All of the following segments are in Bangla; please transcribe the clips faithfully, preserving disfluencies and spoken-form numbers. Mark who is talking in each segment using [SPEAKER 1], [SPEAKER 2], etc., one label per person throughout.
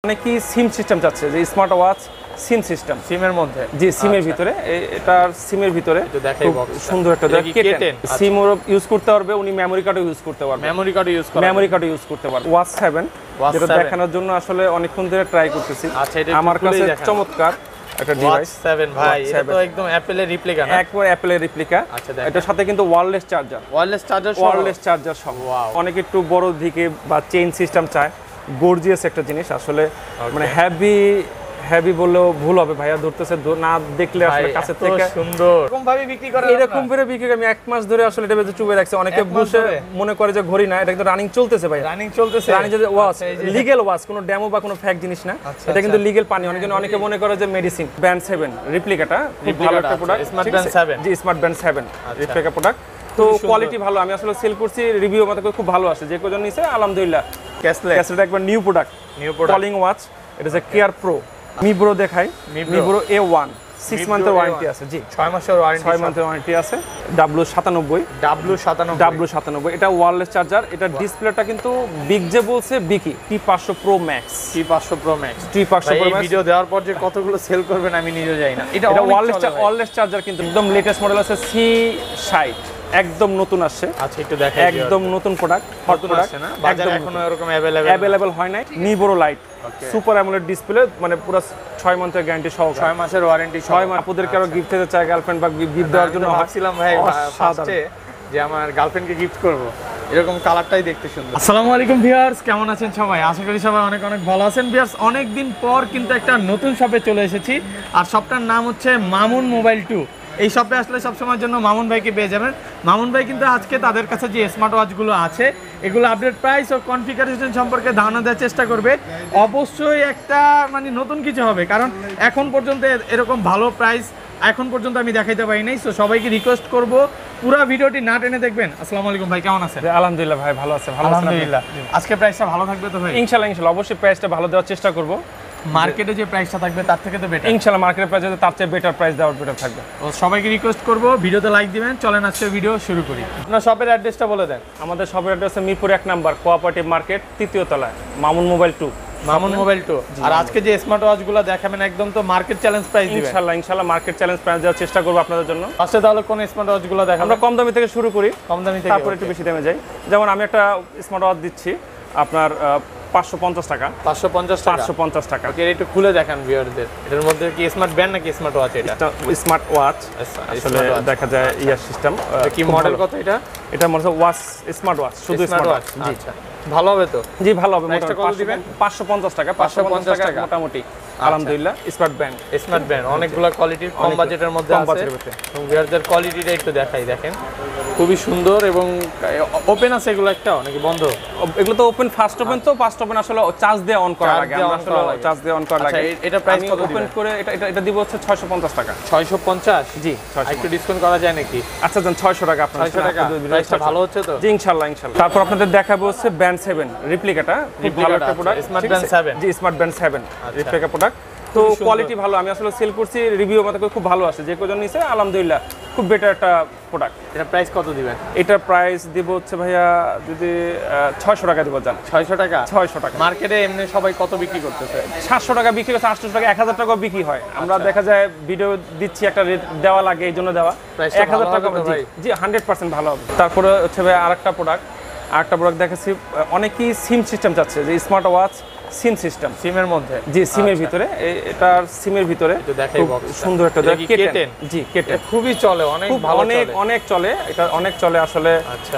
[SPEAKER 1] অনেকেই সিম সিস্টেম চাচ্ছে যে স্মার্ট ওয়াচ সিম সিস্টেম
[SPEAKER 2] সিমের মধ্যে
[SPEAKER 1] জি সিমের ভিতরে এটার সিমের ভিতরে সুন্দর একটা সিম ইউজ করতে পারবে উনি মেমোরি কার্ডও ইউজ করতে পারবে
[SPEAKER 2] মেমোরি কার্ডও ইউজ করতে
[SPEAKER 1] মেমোরি কার্ডও ইউজ করতে পারবে ওয়াচ সেভেন যেটা দেখানোর জন্য আসলে অনেকক্ষণ ধরে ট্রাই করতেছি আমার কাছে চমৎকার একটা ডিভাইস
[SPEAKER 2] সেভেন ভাই এটা তো একদম অ্যাপলের রেপ্লিকা না
[SPEAKER 1] একবার অ্যাপলের রেপ্লিকা এটার সাথে কিন্তু wireless charger
[SPEAKER 2] wireless charger
[SPEAKER 1] wireless charger সহ অনেকে একটু বড় দিকে বা চেইন সিস্টেম চায় গর্জিয়াস একটা জিনিস আসলে মানে হেভি হেভি বললেও ভুল হবে ভাইয়া ধরতেছে না দেখলে আসলে কাছে থেকে
[SPEAKER 2] সুন্দর এরকম ভাবে বিক্রি করে
[SPEAKER 1] এরকম করে বিক্রি করে আমি এক মাস ধরে আসলে এটা বেঁচে চুপে রাখছি অনেকে বসে মনে করে যে ঘড়ি না এটা কিন্তু রানিং চলতেছে ভাই
[SPEAKER 2] রানিং চলতেছে
[SPEAKER 1] রানিং যে ওয়াচ লিগ্যাল ওয়াচ কোনো ডেমো বা কোনো ফেক জিনিস না এটা কিন্তু লিগ্যাল পানি অনেকে অনেকে মনে করে যে মেডিসিন ব্যান্ড সেভেন রেপ্লিকাটা খুব ভালো একটা প্রোডাক্ট
[SPEAKER 2] স্মার্ট ব্যান্ড সেভেন
[SPEAKER 1] জি smart band seven replica product তো কোয়ালিটি ভালো আমি আসলে সেল করছি রিভিউ মতে খুব ভালো আসে যে কজন নিছে আলহামদুলিল্লাহ
[SPEAKER 2] ক্যাসলেস
[SPEAKER 1] ক্যাসলেট একবার new product
[SPEAKER 2] new product
[SPEAKER 1] calling watch এটা হচ্ছে কেয়ার প্রো মিব্রো দেখাই মিব্রো এ ওয়ান সিক্স মান্থের ওয়ারেন্টি আছে জি
[SPEAKER 2] ছয় মাসের ওয়ারেন্টি
[SPEAKER 1] ছয় মান্থের ওয়ারেন্টি আছে ডাব্লিউ সাতানব্বই
[SPEAKER 2] ডাব্লিউ সাতানব্বই
[SPEAKER 1] ডাব্লিউ সাতানব্বই এটা ওয়্যারলেস চার্জার এটা ডিসপ্লেটা কিন্তু বিগ যে বলছে বিকি টি পাঁচশো প্রো ম্যাক্স
[SPEAKER 2] টি পাঁচশো প্রো ম্যাক্স
[SPEAKER 1] টি পাঁচশো প্রো ম্যাক্স
[SPEAKER 2] ভিডিও দেওয়ার পর যে কতগুলো সেল করবেন আমি নিজে জানি না
[SPEAKER 1] এটা ওয়্যারলেস ওয়্যারলেস চার্জার কিন্তু একদম লেটেস্ট মডেল আছে সি ষাট একদম নতুন আসছে
[SPEAKER 2] আচ্ছা একটু দেখাই
[SPEAKER 1] একদম নতুন প্রোডাক্ট হট প্রোডাক্ট
[SPEAKER 2] না বাজারে এখনো এরকম अवेलेबल
[SPEAKER 1] अवेलेबल হয় নাই Mibro lite super AMOLED display মানে পুরো ছয় মাসের গ্যারান্টি সহ
[SPEAKER 2] ছয় মাসের ওয়ারেন্টি
[SPEAKER 1] ছয় মাস আপুদেরকে আরো গিফট দিতে চায় গার্লফ্রেন্ড বা গিফট দেওয়ার জন্য
[SPEAKER 2] ভাবছিলাম ভাই ফার্স্টে যে আমার গার্লফ্রেন্ডকে গিফট করব এরকম কালারটাই দেখতে সুন্দর আসসালামু আলাইকুম ভিউয়ার্স কেমন আছেন সবাই আশা করি সবাই অনেক অনেক ভালো আছেন ভিউয়ার্স অনেক দিন পর কিন্তু একটা নতুন শপে চলে এসেছি আর শপটার নাম হচ্ছে মামুন মোবাইল টু এই শপে আসলে সবসময়ের জন্য মামুন ভাইকে পেয়ে যাবেন মামুন ভাই কিন্তু আজকে তাদের কাছে যে স্মার্ট ওয়াচগুলো আছে এগুলো আপডেট প্রাইস ও কনফিগারেশন সম্পর্কে ধারণা দেওয়ার চেষ্টা করবে অবশ্যই একটা মানে নতুন কিছু হবে কারণ এখন পর্যন্ত এরকম ভালো প্রাইস এখন পর্যন্ত আমি দেখাইতে পারি নাই সো সবাইকে রিকোয়েস্ট করব পুরো ভিডিওটি না টেনে দেখবেন আসসালামু আলাইকুম ভাই কেমন আছেন
[SPEAKER 1] আলহামদুলিল্লাহ ভাই ভালো আছে ভালো আছেন
[SPEAKER 2] আলহামদুলিল্লাহ আজকে প্রাইসটা ভালো থাকবে তো ভাই
[SPEAKER 1] ইনশাআল্লাহ ইনশাআল্লাহ অবশ্যই প্রাইসটা ভালো দেওয়ার চেষ্টা করব
[SPEAKER 2] মার্কেটে যে প্রাইসটা থাকবে তার থেকে তো বেটার
[SPEAKER 1] ইনশাআল্লাহ মার্কেটের প্রাইসে তার চেয়ে বেটার প্রাইস দেওয়ার বেটার থাকবে
[SPEAKER 2] তো সবাইকে রিকোয়েস্ট করব ভিডিওতে লাইক দিবেন চলেন আজকে ভিডিও শুরু করি আপনার শপের অ্যাড্রেসটা বলে দেন
[SPEAKER 1] আমাদের শপের অ্যাড্রেস হচ্ছে মিরপুর এক নাম্বার কোঅপারেটিভ মার্কেট তৃতীয় তলায় Mamun mobile two
[SPEAKER 2] Mamun mobile two আর আজকে যে স্মার্ট ওয়াচগুলো দেখাবেন একদম তো মার্কেট চ্যালেঞ্জ প্রাইস দিবেন
[SPEAKER 1] ইনশাআল্লাহ ইনশাআল্লাহ মার্কেট চ্যালেঞ্জ প্রাইস দেওয়ার চেষ্টা করব আপনাদের জন্য
[SPEAKER 2] আচ্ছা তাহলে কোন স্মার্ট ওয়াচগুলো দেখাবো
[SPEAKER 1] আমরা কম দামি থেকে শুরু করি
[SPEAKER 2] কম দামি থেকে
[SPEAKER 1] তারপর একটু বেশি দামে যাই যেমন আমি একটা স্মার্ট ওয়াচ দিচ্ছি আপনার পাঁচশো পঞ্চাশ টাকা
[SPEAKER 2] পাঁচশো পঞ্চাশ টাকা
[SPEAKER 1] পাঁচশো পঞ্চাশ টাকা
[SPEAKER 2] ওকে একটু খুলে দেখান ভিউয়ারদের এটার মধ্যে কি স্মার্ট ব্যান্ড নাকি স্মার্ট ওয়াচ এটা
[SPEAKER 1] স্মার্ট ওয়াচ আসলে দেখা যায় ইয়ার সিস্টেম
[SPEAKER 2] কি মডেল কত এটা
[SPEAKER 1] এটা মনে হচ্ছে ওয়াচ স্মার্ট ওয়াচ শুধু স্মার্ট ওয়াচ জি
[SPEAKER 2] আচ্ছা ভালো হবে তো
[SPEAKER 1] জি ভালো হবে মোটামুটি পাঁচশো পঞ্চাশ টাকা পাঁচশো পঞ্চাশ টাকা মোটামুটি আলহামদুলিল্লাহ স্মার্ট ব্যান্ড
[SPEAKER 2] স্মার্ট ব্যান্ড অনেকগুলো কোয়ালিটির কম বাজেটের মধ্যে আছে এবং ভিউয়ারদের কোয়ালিটিটা একটু দেখাই দেখেন খুবই সুন্দর এবং ওপেন আছে এগুলো একটা নাকি বন্ধ
[SPEAKER 1] এগুলো তো ওপেন ফার্স্ট ওপেন তো ফার্স্ট ওপেন আসলে চার্জ দিয়ে অন করা লাগে আমরা আসলে চার্জ দিয়ে অন করা লাগে
[SPEAKER 2] এটা প্রাইস কত
[SPEAKER 1] ওপেন করে এটা এটা এটা দিব হচ্ছে ছয়শো পঞ্চাশ টাকা
[SPEAKER 2] ছয়শো পঞ্চাশ
[SPEAKER 1] জি
[SPEAKER 2] একটু ডিসকাউন্ট করা যায় নাকি
[SPEAKER 1] আচ্ছা জান ছয়শো টাকা আপনার
[SPEAKER 2] ছয়শো টাকা প্রাইসটা ভালো হচ্ছে তো
[SPEAKER 1] জি ইনশাআল্লাহ ইনশাআল্লাহ তারপর আপনাদের দেখাবো হচ্ছে ব্যান্ড সেভেন রেপ্লিকাটা খুব ভালো একটা প্রোডাক্ট
[SPEAKER 2] স্মার্ট ব্যান্ড সেভেন
[SPEAKER 1] জি smart band seven replica product তো কোয়ালিটি ভালো আমি আসলে সেল করছি রিভিউ মতে খুব ভালো আসে যে কজন নিছে আলহামদুলিল্লাহ খুব বেটার একটা প্রোডাক্ট
[SPEAKER 2] এটা প্রাইস কত দিবেন
[SPEAKER 1] এটার প্রাইস দিব হচ্ছে ভাইয়া যদি ছয়শো টাকা দিব জান
[SPEAKER 2] ছয়শো টাকা
[SPEAKER 1] ছয়শো টাকা
[SPEAKER 2] মার্কেটে এমনি সবাই কত বিক্রি করতেছে
[SPEAKER 1] সাতশো টাকা বিক্রি করছে আটশো টাকা এক হাজার টাকা বিক্রি হয় আমরা দেখা যায় ভিডিও দিচ্ছি একটা রেট দেওয়া লাগে এই জন্য দেওয়া এক হাজার টাকা জি হান্ড্রেড পার্সেন্ট ভালো হবে তারপরে হচ্ছে ভাই আরেকটা প্রোডাক্ট আরেকটা প্রোডাক্ট দেখাচ্ছি অনেকেই সিম সিস্টেম চাচ্ছে যে স্মার্ট ওয়াচ সিম সিস্টেম
[SPEAKER 2] সিমের মধ্যে
[SPEAKER 1] জি সিমের ভিতরে এটার সিমের ভিতরে
[SPEAKER 2] দেখাই
[SPEAKER 1] সুন্দর একটা কেটেন জি কেটেন
[SPEAKER 2] খুবই চলে অনেক ভালো
[SPEAKER 1] অনেক অনেক চলে এটা অনেক চলে আসলে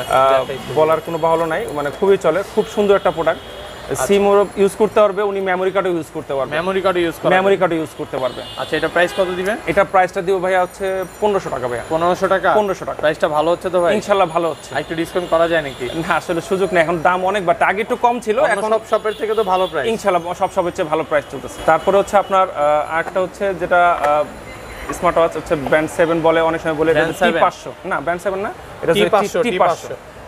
[SPEAKER 1] বলার কোনো বাহুল্য নাই মানে খুবই চলে খুব সুন্দর একটা প্রোডাক্ট সিম ইউজ করতে পারবে উনি মেমোরি কার্ডও ইউজ করতে পারবে
[SPEAKER 2] মেমোরি কার্ডও ইউজ করবে
[SPEAKER 1] মেমোরি কার্ডও ইউজ করতে পারবে
[SPEAKER 2] আচ্ছা এটা প্রাইস কত দিবেন
[SPEAKER 1] এটা প্রাইসটা দিব ভাইয়া হচ্ছে পনেরোশো টাকা ভাইয়া
[SPEAKER 2] পনেরোশো টাকা
[SPEAKER 1] পনেরোশো টাকা
[SPEAKER 2] প্রাইসটা ভালো হচ্ছে তো ভাই
[SPEAKER 1] ইনশাআল্লাহ ভালো হচ্ছে
[SPEAKER 2] একটু ডিসকাউন্ট করা যায় নাকি
[SPEAKER 1] না আসলে সুযোগ নেই এখন দাম অনেক বাট আগে একটু কম ছিল
[SPEAKER 2] এখন সব শপের থেকে তো ভালো প্রাইস
[SPEAKER 1] ইনশাআল্লাহ সব শপের চেয়ে ভালো প্রাইস চলতেছে তারপরে হচ্ছে আপনার আরেকটা হচ্ছে যেটা স্মার্ট ওয়াচ হচ্ছে ব্যান্ড সেভেন বলে অনেক সময় বলে টি পাঁচশো না ব্যান্ড সেভেন না এটা হচ্ছে টি পাঁচশো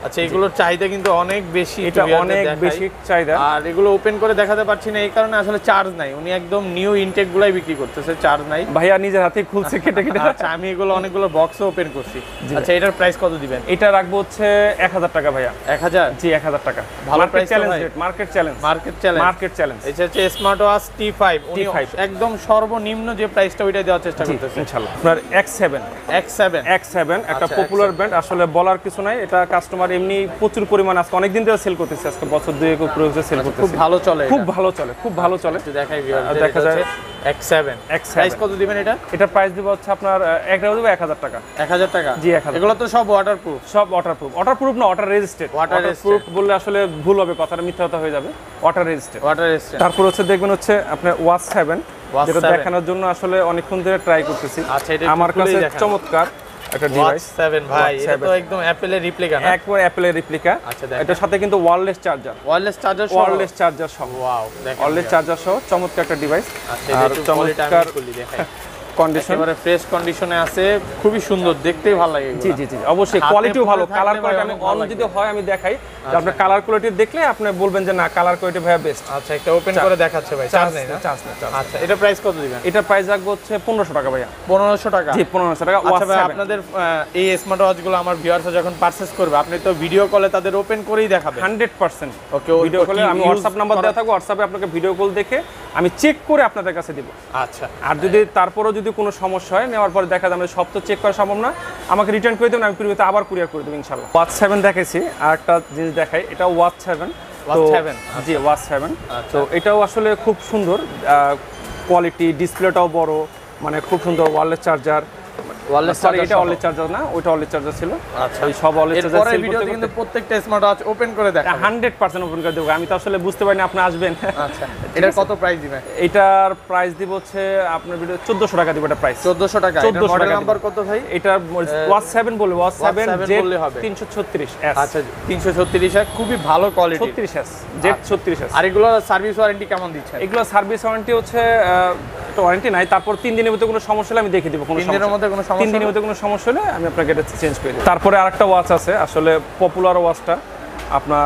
[SPEAKER 2] আচ্ছা এগুলোর চাহিদা কিন্তু অনেক বেশি,
[SPEAKER 1] এটা অনেক বেশি চাহিদা।
[SPEAKER 2] আর এগুলো ওপেন করে দেখাতে পারছি না এই কারণে আসলে চার্জ নাই, উনি একদম নিউ ইনটেক গুলাই বিক্রি করতেছে, চার্জ নাই।
[SPEAKER 1] ভাইয়া নিজের হাতে খুলছে কেটে কেটে।
[SPEAKER 2] আচ্ছা আমি এগুলো অনেকগুলো বক্সে ওপেন করছি। আচ্ছা এটার প্রাইস কত দিবেন?
[SPEAKER 1] এটা রাখবো হচ্ছে এক হাজার টাকা ভাইয়া।
[SPEAKER 2] এক হাজার?
[SPEAKER 1] জি এক হাজার টাকা।
[SPEAKER 2] ভালো price
[SPEAKER 1] challenge rate, market challenge,
[SPEAKER 2] market challenge,
[SPEAKER 1] market challenge.
[SPEAKER 2] এটা হচ্ছে স্মার্ট ওয়াচ টি ফাইভ, উনি একদম সর্বনিম্ন যে প্রাইসটা ওইটা দেওয়ার চেষ্টা করতেছে
[SPEAKER 1] ইনশাআল্লাহ। আপনার X seven,
[SPEAKER 2] X seven,
[SPEAKER 1] X seven একটা পপুলার ব্র্যান্ড, আসলে বলার কিছু নাই, এটা কাস্টমার এমনি প্রচুর পরিমাণ আজকে অনেক দিন ধরে সেল করতেছে, আজকে বছর দুয়েক উপরে হচ্ছে সেল করতেছে।
[SPEAKER 2] খুব ভালো চলে,
[SPEAKER 1] খুব ভালো চলে, খুব ভালো চলে।
[SPEAKER 2] দেখাই
[SPEAKER 1] দেখা যায়
[SPEAKER 2] X seven.
[SPEAKER 1] X seven
[SPEAKER 2] price কত দিবেন এটা?
[SPEAKER 1] এটা প্রাইস দিব হচ্ছে আপনার একটা দিব এক হাজার টাকা।
[SPEAKER 2] এক হাজার টাকা?
[SPEAKER 1] জি এক হাজার।
[SPEAKER 2] এগুলো তো সব ওয়াটারপ্রুফ?
[SPEAKER 1] সব ওয়াটারপ্রুফ। ওয়াটারপ্রুফ না, ওয়াটার রেজিস্ট্যান্ট। ওয়াটারপ্রুফ বললে আসলে ভুল হবে, কথাটা মিথ্যা কথা হয়ে যাবে। Water resistant,
[SPEAKER 2] water resistant.
[SPEAKER 1] তারপর হচ্ছে দেখবেন হচ্ছে আপনার ওয়াচ সেভেন, যেটা দেখানোর জন্য আসলে অনেকক্ষণ ধরে ট্রাই করতেছি।
[SPEAKER 2] আচ্ছা এটা
[SPEAKER 1] আমার কাছে চমৎকার একটা ডিভাইস।
[SPEAKER 2] সেভেন ভাই, এটা তো একদম অ্যাপলের রিপ্লিকা না?
[SPEAKER 1] একবার অ্যাপলের রিপ্লিকা।
[SPEAKER 2] আচ্ছা
[SPEAKER 1] এটার সাথে কিন্তু ওয়্যারলেস চার্জার,
[SPEAKER 2] ওয়্যারলেস চার্জার সহ,
[SPEAKER 1] ওয়্যারলেস চার্জার সহ।
[SPEAKER 2] ওয়াও, দেখেন
[SPEAKER 1] ওয়্যারলেস চার্জার সহ চমৎকার একটা ডিভাইস।
[SPEAKER 2] আচ্ছা এটা চমৎকার দেখাই,
[SPEAKER 1] কন্ডিশন
[SPEAKER 2] একেবারে ফ্রেশ কন্ডিশনে আছে, খুবই সুন্দর, দেখতেই ভালো লাগে।
[SPEAKER 1] জি জি জি অবশ্যই, কোয়ালিটিও ভালো, কালার কোয়ালিটি আমি অন যদি হয় আমি দেখাই, আপনার কালার কোয়ালিটি দেখলে আপনি বলবেন যে না কালার কোয়ালিটি ভাই বেস্ট।
[SPEAKER 2] আচ্ছা একটা ওপেন করে দেখাচ্ছে ভাই, চার্জ নেই না?
[SPEAKER 1] চার্জ নেই।
[SPEAKER 2] আচ্ছা এটা প্রাইস কত দিবেন?
[SPEAKER 1] এটা প্রাইস রাখবো হচ্ছে পনেরোশো টাকা ভাইয়া।
[SPEAKER 2] পনেরোশো টাকা?
[SPEAKER 1] জি পনেরোশো টাকা।
[SPEAKER 2] আচ্ছা ভাই আপনাদের এই স্মার্ট ওয়াচগুলো আমার ভিউয়ার্সরা যখন পারচেজ করবে, আপনি তো ভিডিও কলে তাদের ওপেন করেই দেখাবেন?
[SPEAKER 1] Hundred percent.
[SPEAKER 2] ওকে,
[SPEAKER 1] ভিডিও কলে আমি হোয়াটসঅ্যাপ নাম্বার দেওয়া থাকবো, হোয়াটসঅ্যাপে আপনাকে ভিডিও কল দেখে আমি চেক করে আপনাদের কাছে দিব।
[SPEAKER 2] আচ্ছা
[SPEAKER 1] আর যদি তারপরেও যদি কোনো সমস্যা হয়, নেওয়ার পরে দেখা যাবে সব তো চেক করা সম্ভব না, আমাকে রিটার্ন করে দেবেন, আমি কুরিয়ারে আবার কুরিয়ার করে দেবো ইনশাআল্লাহ। ওয়াচ সেভেন দেখেছি, আর একটা জিনিস দেখাই, এটা ওয়াচ সেভেন।
[SPEAKER 2] Watch seven?
[SPEAKER 1] জি ওয়াচ সেভেন। তো এটাও আসলে খুব সুন্দর কোয়ালিটি, ডিসপ্লেটাও বড়, মানে খুব সুন্দর। ওয়্যারলেস চার্জার, ওয়্যারলেস চার্জার, এটা ওয়্যারলেস চার্জার না, ওইটা ওয়্যারলেস চার্জার ছিল।
[SPEAKER 2] আচ্ছা
[SPEAKER 1] এই সব ওয়্যারলেস চার্জার সেল
[SPEAKER 2] করতে কিন্তু প্রত্যেকটা স্মার্ট ওয়াচ ওপেন করে দেখা
[SPEAKER 1] হান্ড্রেড পার্সেন্ট ওপেন করে দেবো। আমি তো আসলে বুঝতে পারিনি আপনি আসবেন।
[SPEAKER 2] আচ্ছা এটার কত প্রাইস দিবেন?
[SPEAKER 1] এটার প্রাইস দিব হচ্ছে আপনার ভিডিও চোদ্দোশো টাকা দিব। এটা প্রাইস
[SPEAKER 2] চোদ্দোশো টাকা। এটার মডেল নাম্বার কত ভাই?
[SPEAKER 1] এটা ওয়াচ সেভেন বলে, ওয়াচ সেভেন জেড
[SPEAKER 2] বললে হবে
[SPEAKER 1] তিনশো ছত্রিশ এস।
[SPEAKER 2] আচ্ছা তিনশো ছত্রিশ এস, খুবই ভালো কোয়ালিটি।
[SPEAKER 1] ছত্রিশ এস, জেড ছত্রিশ এস।
[SPEAKER 2] আর এগুলো সার্ভিস ওয়ারেন্টি কেমন দিচ্ছেন?
[SPEAKER 1] এগুলো সার্ভিস ওয়ারেন্টি হচ্ছে একটা ওয়ারেন্টি নাই, তারপর তিন দিনের মধ্যে কোনো সমস্যা হলে আমি দেখে দিব। কোনো
[SPEAKER 2] তিন দিনের মধ্যে কোনো সমস্যা?
[SPEAKER 1] তিন দিনের মধ্যে কোনো সমস্যা হলে আমি আপনাকে এটা চেঞ্জ করে দিই। তারপরে আরেকটা ওয়াচ আছে, আসলে পপুলার ওয়াচটা আপনার,